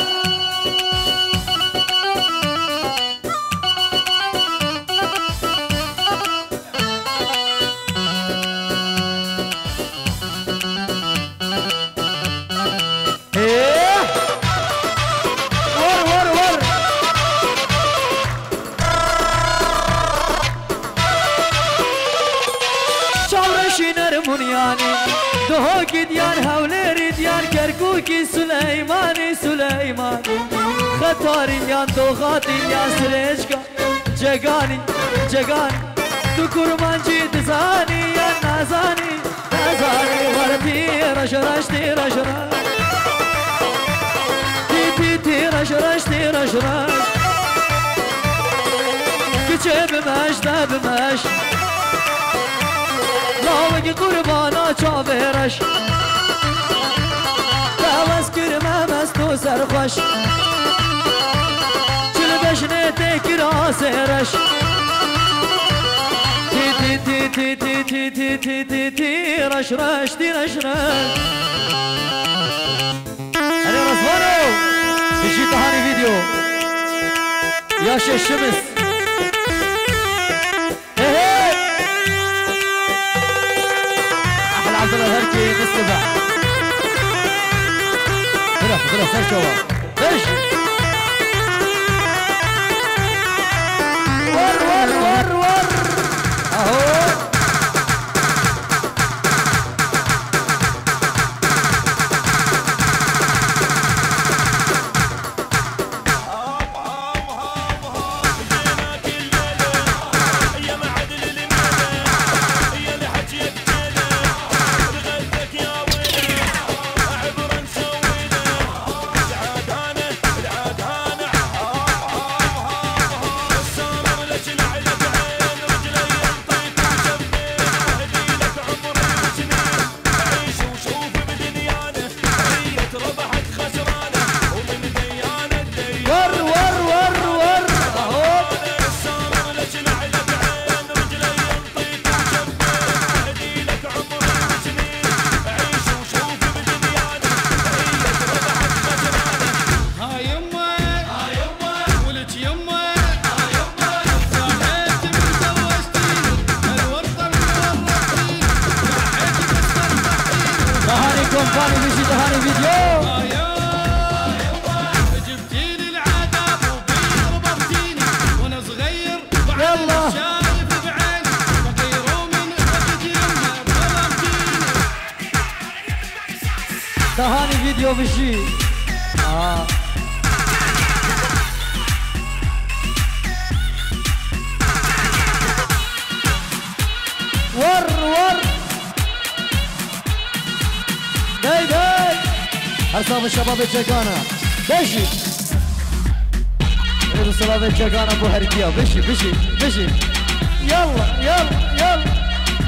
دهوكي ديان هوليري ديان كركوكي سليماني سليمان خطاري يان دوغاتي يان سريشكا جگاني جگاني تو كرمانجي دزاني يا نازاني نازاني ورتي رش رش تي رش رش تي تي تي رش رش تي رش رش كچه بمش دا بمش لاوگی قربانا چاورش دعوز کرمم از تو سرخوش چل بشنه تکی را سرش تی تی تی تی تی تی تی تی تی تی رش رش تی رش رش هلی رزوانو بشی تهانی ویدیو یا شش شمس عبد الله الهركي نستبع خلاص خلاص صار جوا ايش ور ور ور ور اهو تهاني فيديو بشي آه. ور ور داي داي أرصاب الشباب الجاكانا بشي ريدو صلاب الجاكانا ابو هركيا بشي بشي بشي يلا يلا يلا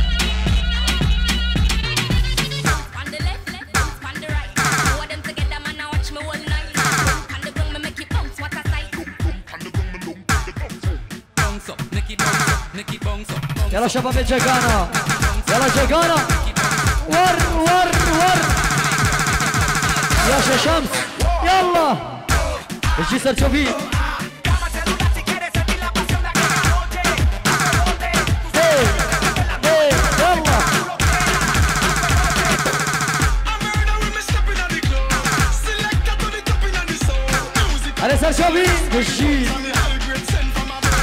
يلا شباب الجاكانا يلا جاكانا ور ور ور يا شمس يلا اجي سرچوبي يلا على سرچوبي اجي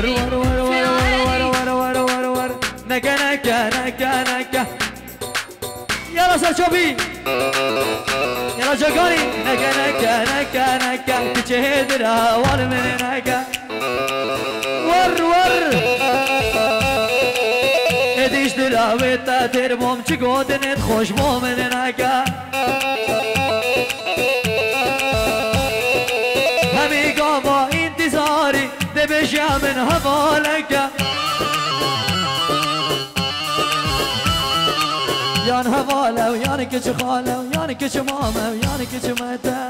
ور ور ور ور ور ور ور ور ور نكا نكا نكا نكا يلا سرچوبي يلا جاكاني نكا نكا نكا نكا تشهد الهوال من نكا ور ور اديش دلاويتا ترموم چگودنت خوش مومن نكا همي قاما انتظاري دبشا من هفالك يان هفاله ويان كش خاله ويان كش ماما ويان كش متا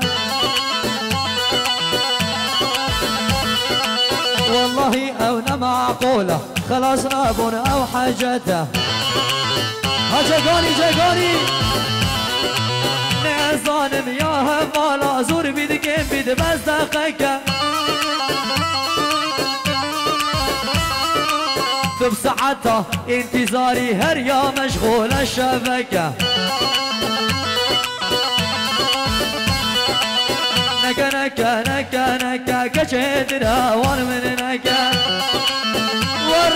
والله او معقوله خلاص رابون او حاجته ها جاكاني جاكاني نه ظالم يا هفاله زور بيدكين بيد بس دقيقه بساعتها انتظاري هر يا مشغول الشبكة نكا نكا نكا نكا كشهد الهوان من نكا ور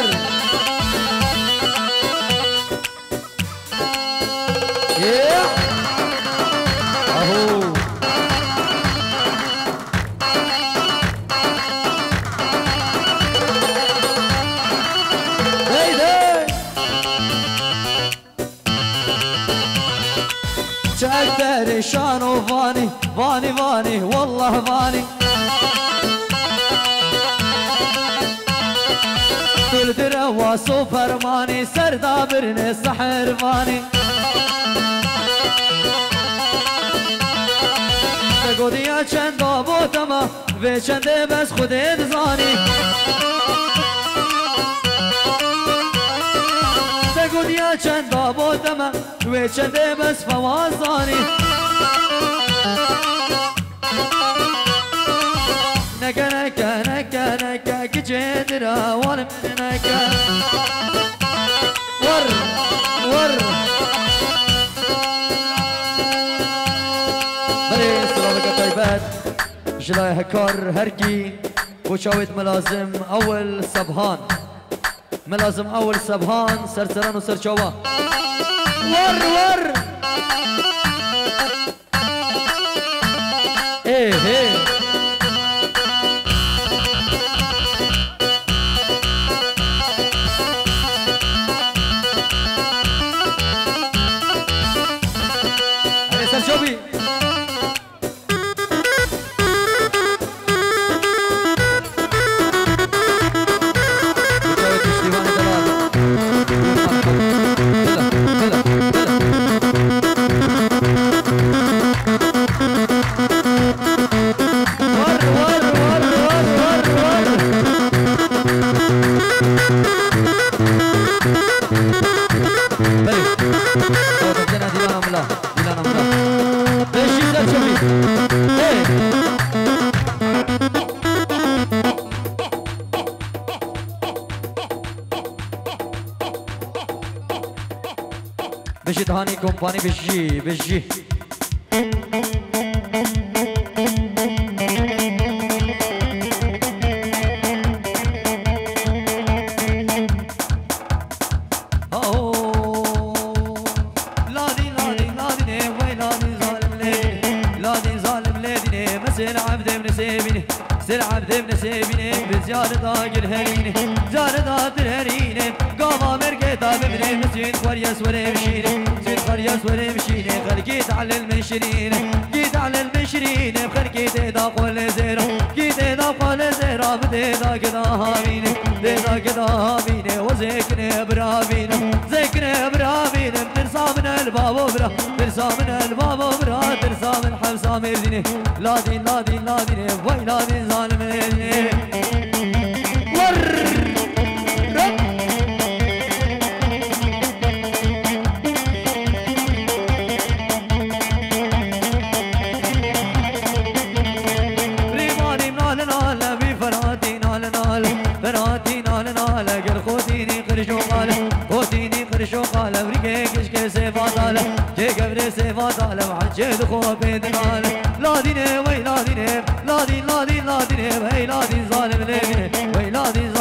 yeah. اهو شاكتر شانو فاني فاني فاني والله فاني طول دروا سوبرماني سردابرني سحر فاني تقوديا چند بوتما و چند بس خودت زاني تقوديا چند بوتما و چند بس فوازاني نكا نكا نكا نكا كجدرا وانا من نكا ور ور بري سلامك طيبات جلاي هكار هركي وشاوت ملازم اول صبحان ملازم اول صبحان سرسران وسرشوا ور ور ايه ايه هاي سرشوبي بشي دهاني كومباني بشي بشي عبد ابن سيبيني بزيارة داقل هريني زيارة داقل هريني قاما مرقيتا ببني مسجد خوريس ورمشيني مسجد خوريس ورمشيني خلقيت على المشرين جيت على المشرين بخلقيت داقل زيرا جيت داقل زيرا بدي داقل هاميني بدي داقل هاميني وزيكني براميني زيكني براميني بترسى من الباب وبرا ترسى من الباب وبرا ترسى من حبسة مرديني لا دين لا دين لا دين وي لا دين ظالم ور ريماني منال نال بفراتي نال نال فراتي نال نال قر خوتيني قرشو قال خوتيني قرشو قال بريكي كشكي سيفات على كي قبري سيفات على وحجيد خو بيد نال لا دين وي لا دين لا دين لا دين لا دين هي لا دين ظالم ليه وي لا دين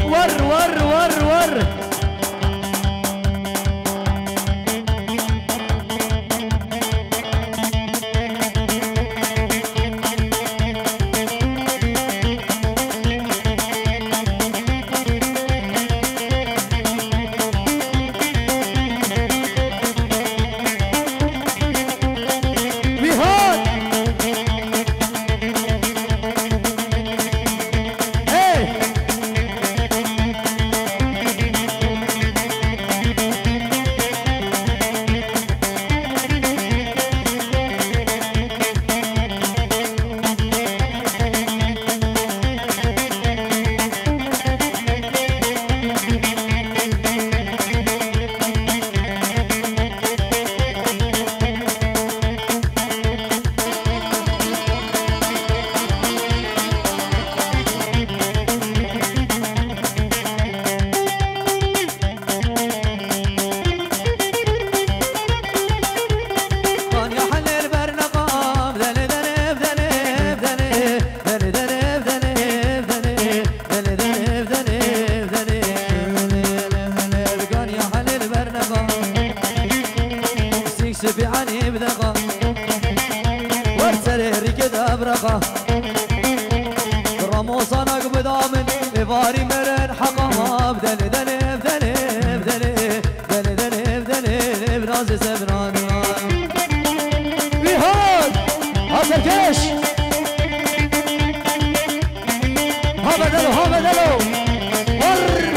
ور ور ور ور سبيعني بلغة وارسل كده برغة رموس انا قبضامن لفاري مرن حقا بدل دل بدل بدل دل دل بدل براز سبران بيهاد هذا الكيش ها بدلو ها بدلو ور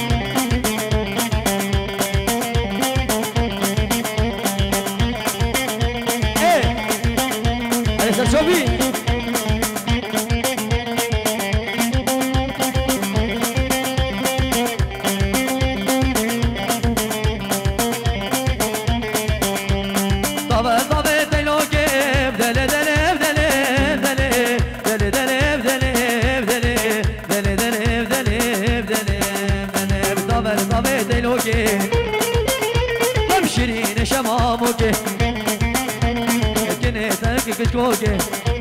شوفي طب طب دلو كيف دل دل دل دل دل دل دل دل دل دل دل طب طب دلو كيف ابشرين شمامك كشكوكي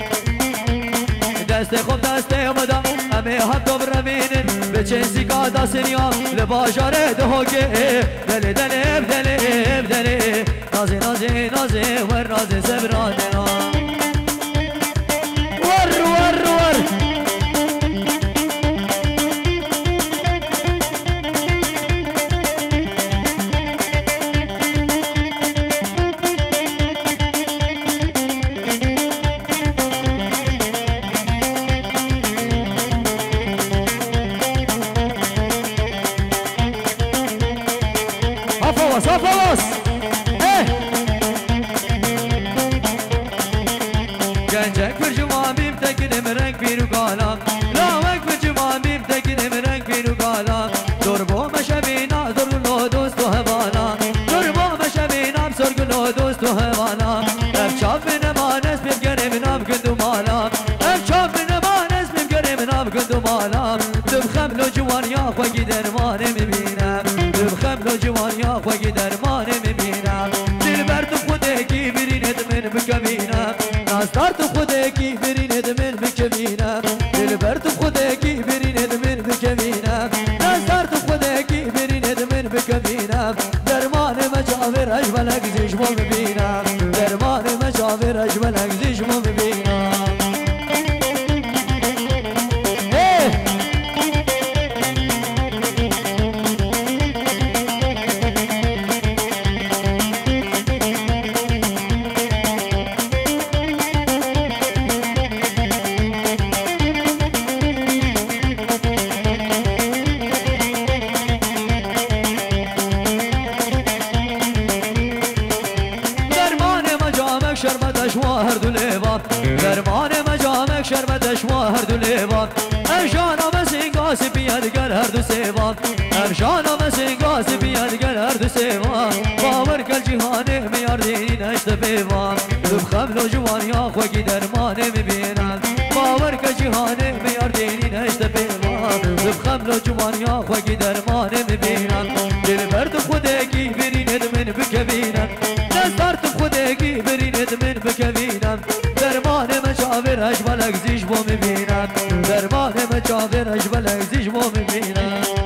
دست خوب دست مدا همه هم دوباره بینن به چنسی که دستنیا لباجاره دهوکه دل دل دل دل نازی نازی نازی ور نازی سبرانه ور ور ور خلاص خلاص ايه گنجک پر جوابیم تکیدم رنگ پیرو کالام لاوک پر جوابیم تکیدم رنگ پیرو کالام دور با مشبینا دور گلو دوست و هوانا دور با مشبینا سر گلو دوست و هوانا اف چاپ نمان اسمیم گرم نام کندو مالام اف چاپ نمان اسمیم گرم نام کندو مالام دب خملو جوان یا خوگی درمانه میبینم دب خملو جوان یا خوگی درمانه میبینم دل بر تو خوده کی برینت من بکمینم ناستار تو خوده کی برینت من بکمینم دل بر تو خوده کی برینت من بکمینم ناستار تو خوده کی برینت من بکمینم درمان مجاور اجمل اگزیش مو ببینم درمان مجاور اجمل اگزیش مو ببینم شربتش و هر دو لیوان درمان مجامک شربتش و هر دو لیوان افشان و مسینگاس بیادگر هر دو سیوان افشان و مسینگاس بیادگر هر دو سیوان باور کل جهانه میار دینی نشت پیوان دب خملو جوان یا خوگی درمانه میبینن باور کل جهانه میار دینی نشت پیوان دب خملو جوان یا خوگی درمانه میبینن دل برد خودگی برینید من بکبینن دستار تو خودگی برینید من بکبینم درمان مجاور اجمل اگزیش بو میبینم درمان مجاور اجمل اگزیش بو میبینم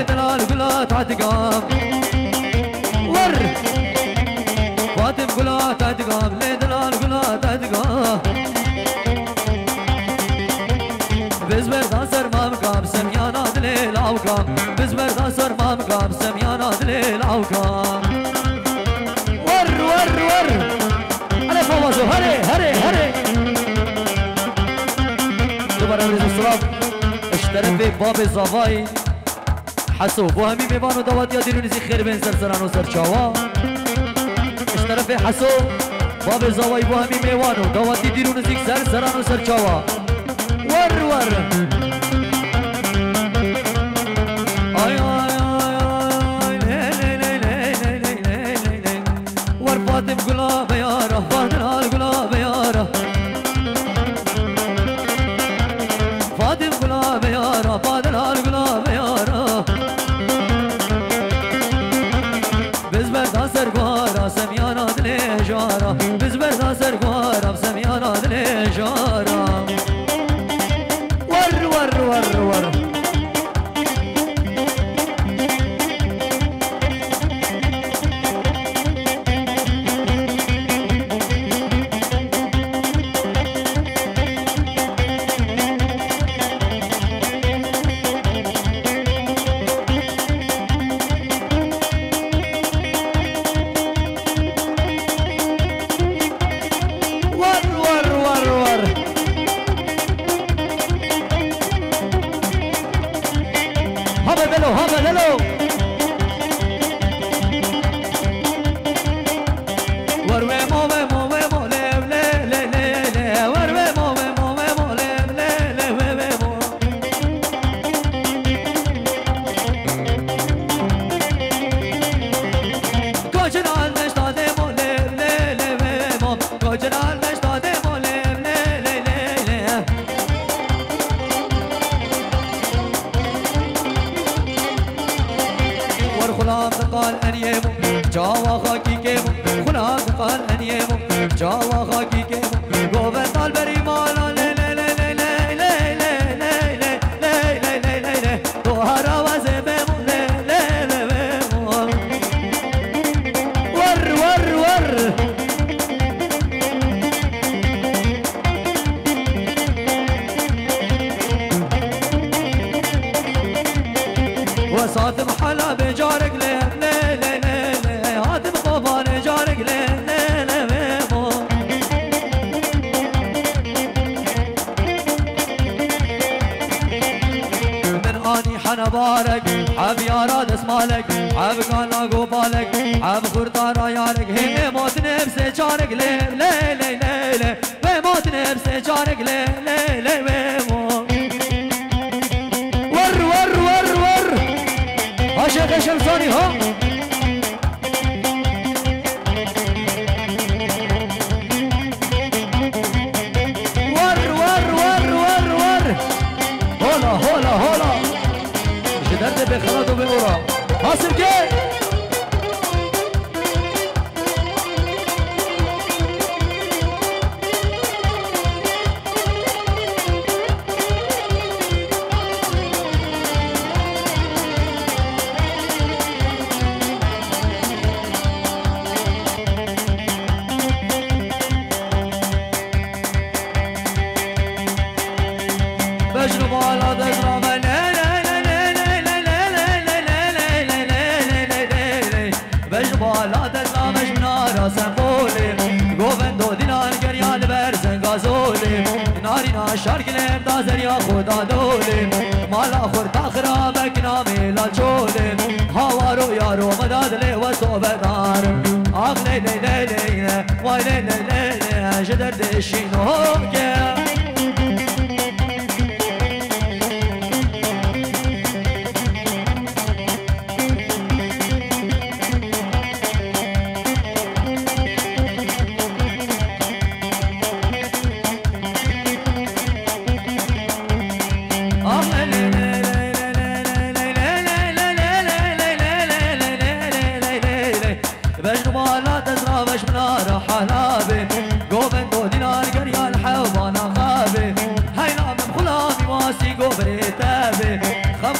دلال قلات عتقام ور فاطم قلات عتقام لي دلال قلات عتقام بزبر دانسر مامقام سميانا دليل عوقام بزبر دانسر مامقام سميانا دليل عوقام ور ور ور هلي فوازو هلي هلي هلي دوباره ريز الصلاة اشترف في باب الزفاي حسو وهمي ميبانو دوات يا ديرونيزي خير بين سرسران وسرچاوا اشترف في حسو باب الزفاي وهمي ميوانو دوات ديرونيزي سرسران وسرچاوا ور ور اي اي اي لي لي لي لي لي لي ور فاطم قلاب يارا فاطم القلاب يارا فاطم قلاب يارا فاطم القلاب يارا بزبر داسر قوارا سميانا دلي جارا بزبر داسر قوارا سميانا دلي جارا ور ور ور ور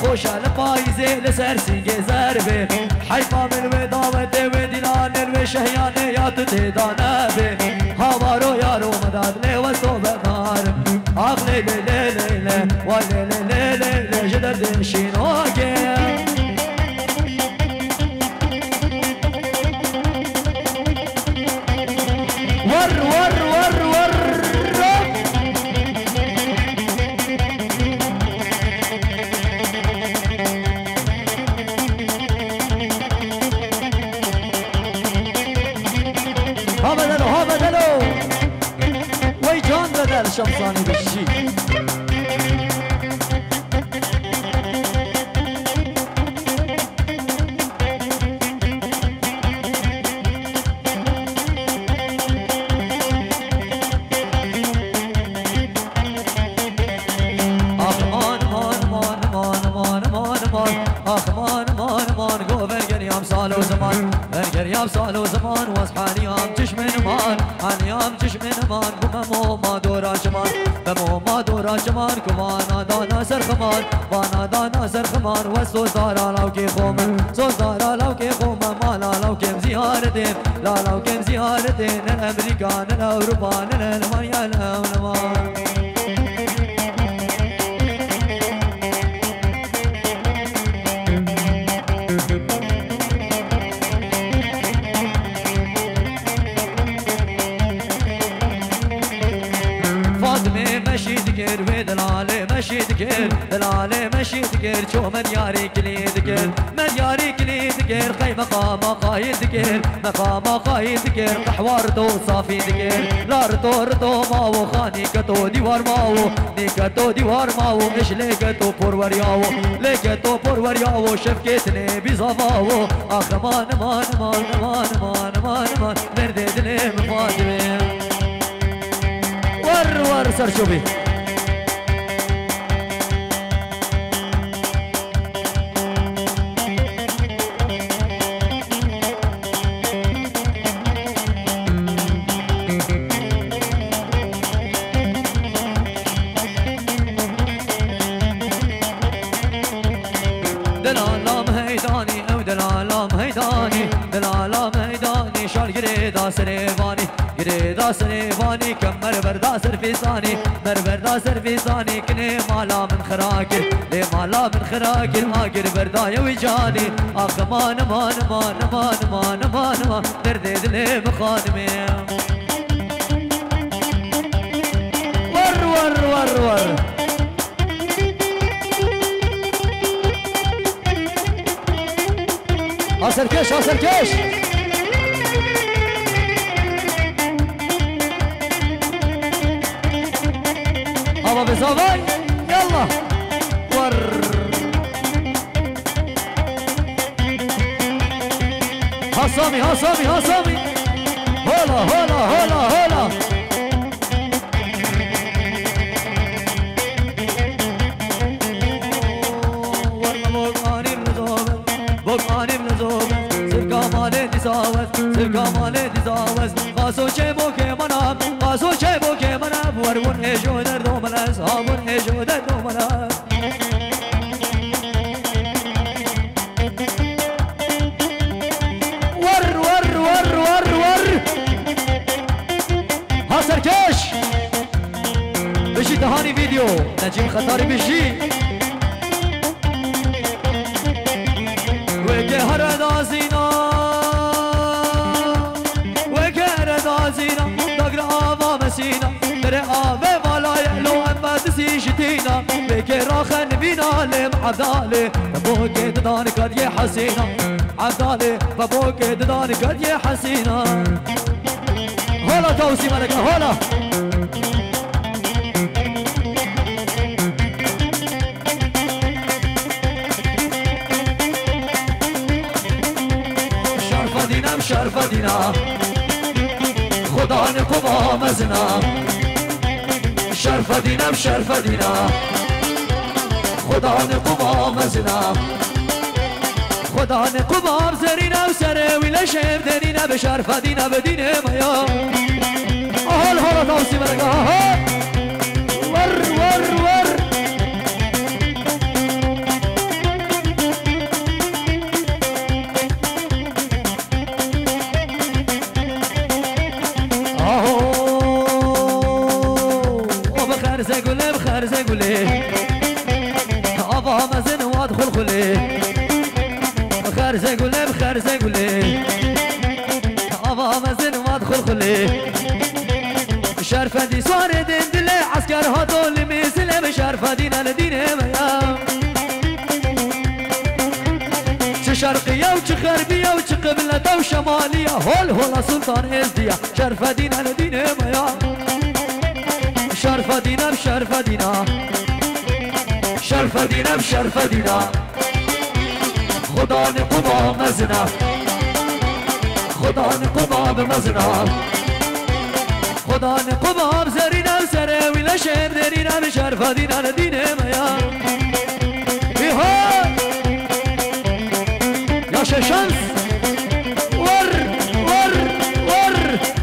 خوش الفايزة لسرسي زربة حيفا من وداوته ودلان الوشهيانة يا تتهدانا به هوارو يارو مداد لي وستو بنار آخ لي لي لي لي لي ولي لي لي لي لي جدر دنشينوكي ور ور ور ور ها بدلو ها بدلو وي جان بدل شمساني بالشي سالو زمان برگر یام سالو زمان واس حالیام چشم نمان حالیام چشم نمان بمو ما دورا شمان بمو ما دورا شمان کوانا دانا سر خمان وانا دانا سر خمان وسو زارا لو کی خوم سو زارا لو کی خوم مالا لو کم زیارتين لا لو کم زیارتين الامریکان الاوروبان الالمانیا الاولمان دلالي مشي دكير دلالي مشي دكير شو من ياري كلي دكير من ياري كلي دكير خي مقام قايد دكير مقام قايد دكير قحوار تو صافي دكير لار تو رتو ماو خاني كتو ديوار ماو نيكتو ديوار ماو مش ليكتو بور ياو ليكتو بور ياو شفكتني بزفاو اخ مان مان مان مان مان مان مان نردي دلي مفاجئ ور ور سرشوبي گریدا سریوانی گریدا سریوانی کمر بردا سرفیسانی مر بردا سرفیسانی کنه مالا من خراکر لی مالا من خراکر آگر بردا یوی جانی آخ مان مان مان مان مان مان مان درد دلی مخانمی ور ور ور ور حاصل كيش حاصل كيش هوا بزاوي يلا ور هاسامي هاسامي هاسامي هولا هولا هولا هولا والله بوقاني بنزوبة بوقاني بنزوبة سرقا مالي تساوز سرقا مالي تساوز قاسو شيبو كيمانا قاسو شيبو كيمانا ورون ايشو دردو ملاس هاون ايشو دردو ملاس ور ور ور ور ور ها سركش بشي تهاني فيديو نجيب خطاري بشي وكي هردا زينا وكي هردا زينا دقر آبا مسينا در آبا مالا يعلو أما تسي شتينا وكي راخن بينا لم عبدالي فبوكي تدان قد يا حسينا عبدالي فبوكي تدان قد يا حسينا هلا توسي ملكة هلا شرف دینا خدا نقبا مزنا شرف دینم شرف دینا خدا نقبا مزنا خدا نقبا زرینم سر ویل شم دینم به شرف دینا بدینه مایا اهل هلا توسی برگا ور ور ور خلخلي خرزة قولي بخرزة قولي أبا مزن ما خلخلي شرفة دي صار دين دلي عسكر هاتول مثل بشرفة دينا لدين ميا شرقية وش غربية وش قبلة وشمالية هول هول سلطان ازديا شرفة دينا لدين ميا شرفة دينا بشرفة دينا شرفة دينا بشرفة دينا خدا نقوم مزنا خدا نقوم بمزنا خدا نقوم بزرينا بسراوي لشهر دينا بشرفة دينا لدين ميا بيها يا شمس ور ور ور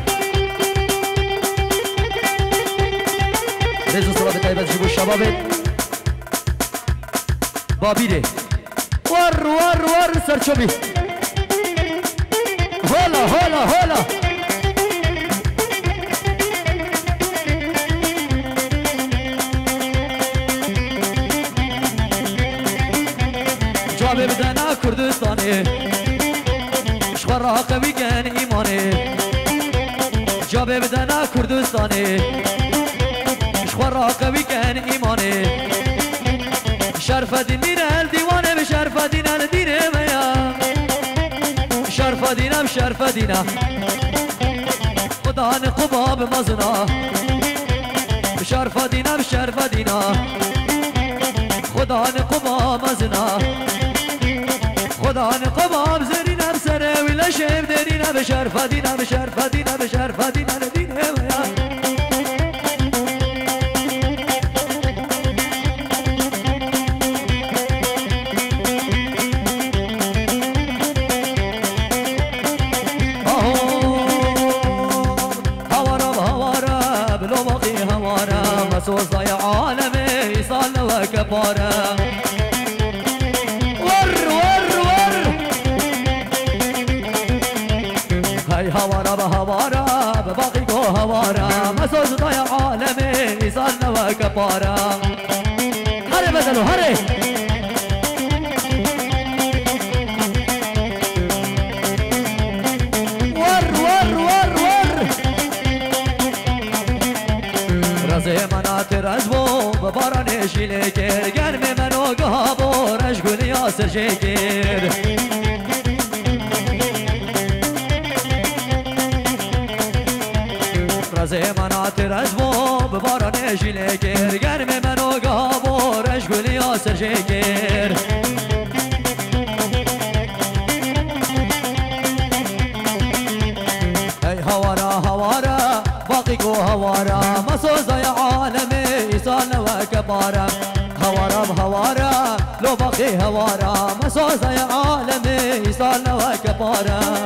رزق صلاة طيبة تجيبوا الشباب بابيري ور ور ور سرچوبي هولا هولا هولا جواب بدنا كردستاني شخورا قوي كان ايماني جواب بدنا كردستاني شخورا قوي كان ايماني شرفة دينا الديوانة بشرفة دينا الدين ميا شرفة دينا بشرفة دينا خدا نقوم بمزنا بشرفة دينا بشرفة دينا خدا نقوم مزنا خدا نقوم بزرينا بسراوي لشيب دينا بشرفة دينا بشرفة دينا بشرفة دينا الدين ميا مسوس يا عالمي صال وكبارة ور ور ور هاي هوارا بهوارا بباقي جو هوارا مسوس يا عالمي صال وكبارة هري بدلو هري رزبو بباران شیله کر گرم منو گهابو رشگل یاسر شکر رزه منات رزبو بباران شیله کر گرم منو گهابو رشگل یاسر شکر ای هوارا هوارا باقی کو هوارا مسوز یا عالمي صال وكبارة هوارا بهوارا لو باقي هوارا مسوز يا عالمي صال وكبارة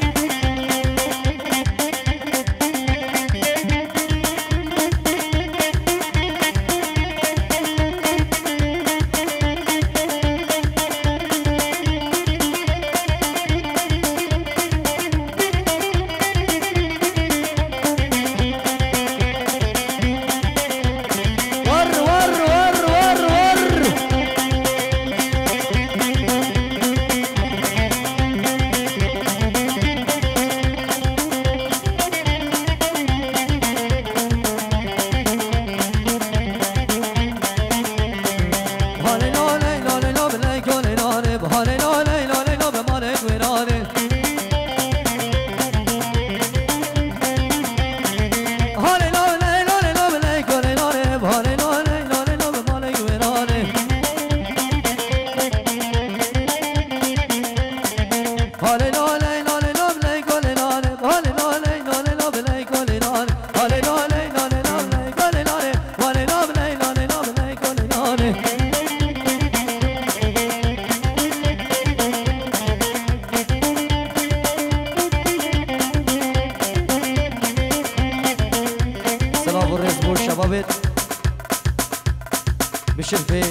بالشرفة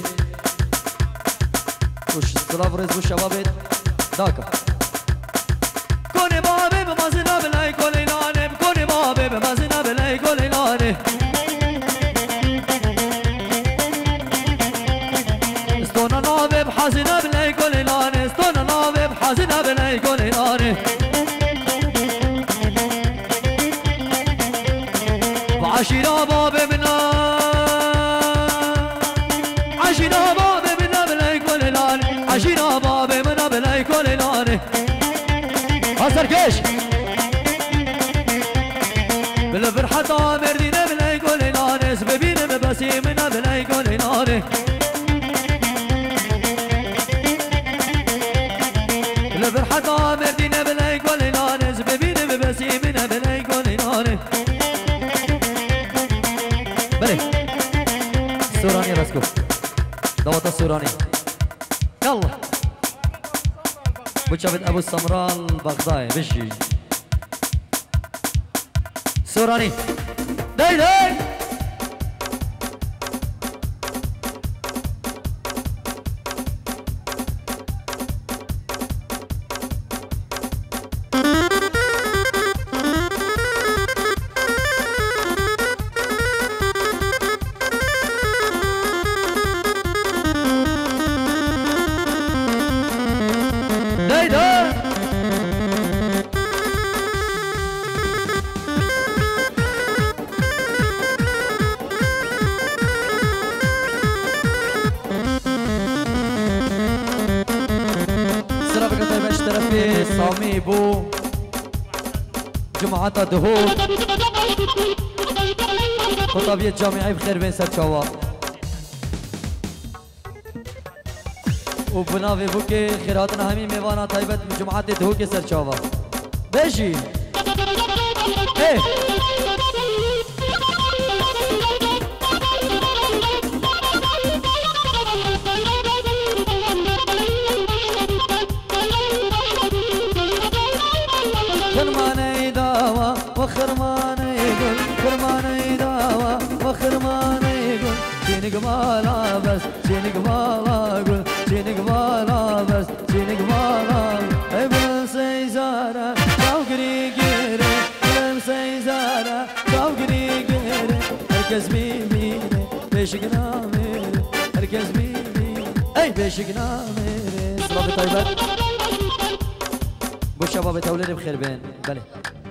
وش الصلاة ورز والشبابت داكا كوني بابي بمازنا بلاي كوني ناني كوني بابي بمازنا بلاي كوني ناني ستونا نابب حزنا بلاي كل لاني ستونا نابب حزنا بلاي كل لاني وعشيرا باب منا عشيرا باب منا بلاي كل لاني عشيرا باب منا بلاي كل لاني حصر كيش بالفرحة مردينا بلاي كل لاني سببين ببسيمنا بلاي كل لاني بالفرحة مردينا بلاي كل لاني سببين ببسيمنا بلاي كل لاني بله سوراني راسكو دوات السوراني يلا بوشافت ابو السمراء البغدادي بشي سوراني داي داي سامي بو جمعة دهور خطابية جامعي بخير بين سر شوا وبنافي بوكي خيراتنا همي ميوانا طيبت جمعة دهور كي سر شوا بيجي ايه خرماني داوا وخرماني يقول خرماني داوا وخرماني يقول سينك مالا بس سينك مالا قول سينك مالا بس سينك مالا ابن سيزارة شوقري قيري ابن سيزارة شوقري قيري هركز بيميني بيشقنا ميري هركز بيميني اي بيشقنا ميري صلابي طيبات بو شباب تولد بخير بين بله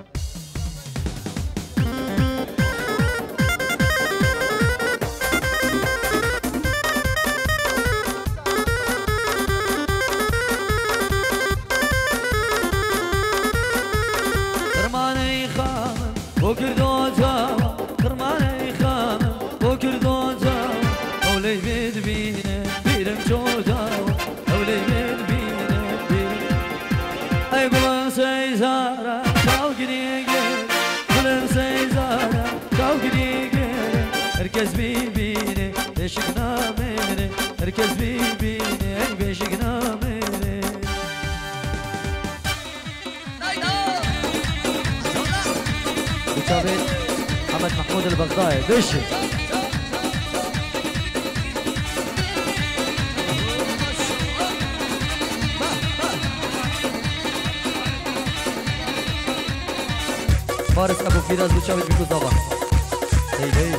كرماني خامم بو كردو جاوا كرماني خامم بو كردو جاوا اولي بيد بينه بيرم جو جاوا اولي بيد بينه بيرم اي قلن سيزارة شوقني قير قلن سيزارة شوقني قير هركز بيبيني بيشقنا ميري هركز بيبيني بيشقنا ميري وشابت محمد محمود البغدادي بيشي فارس ابو فراس بتشاهد بيكو طبعا هي هي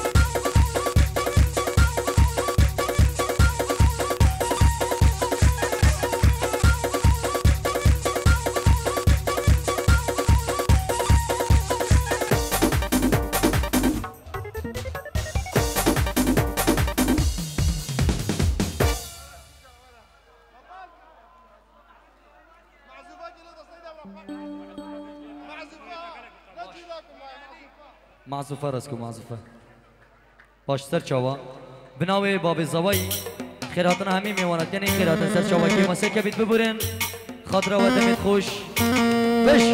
معزوفه راسكو معزوفه باش سر چاوا بناوی باب زوایی خیراتنا همین میواند یعنی خیراتن سر چاوا که مسیح که بیت ببورن خاطره و دمت خوش بش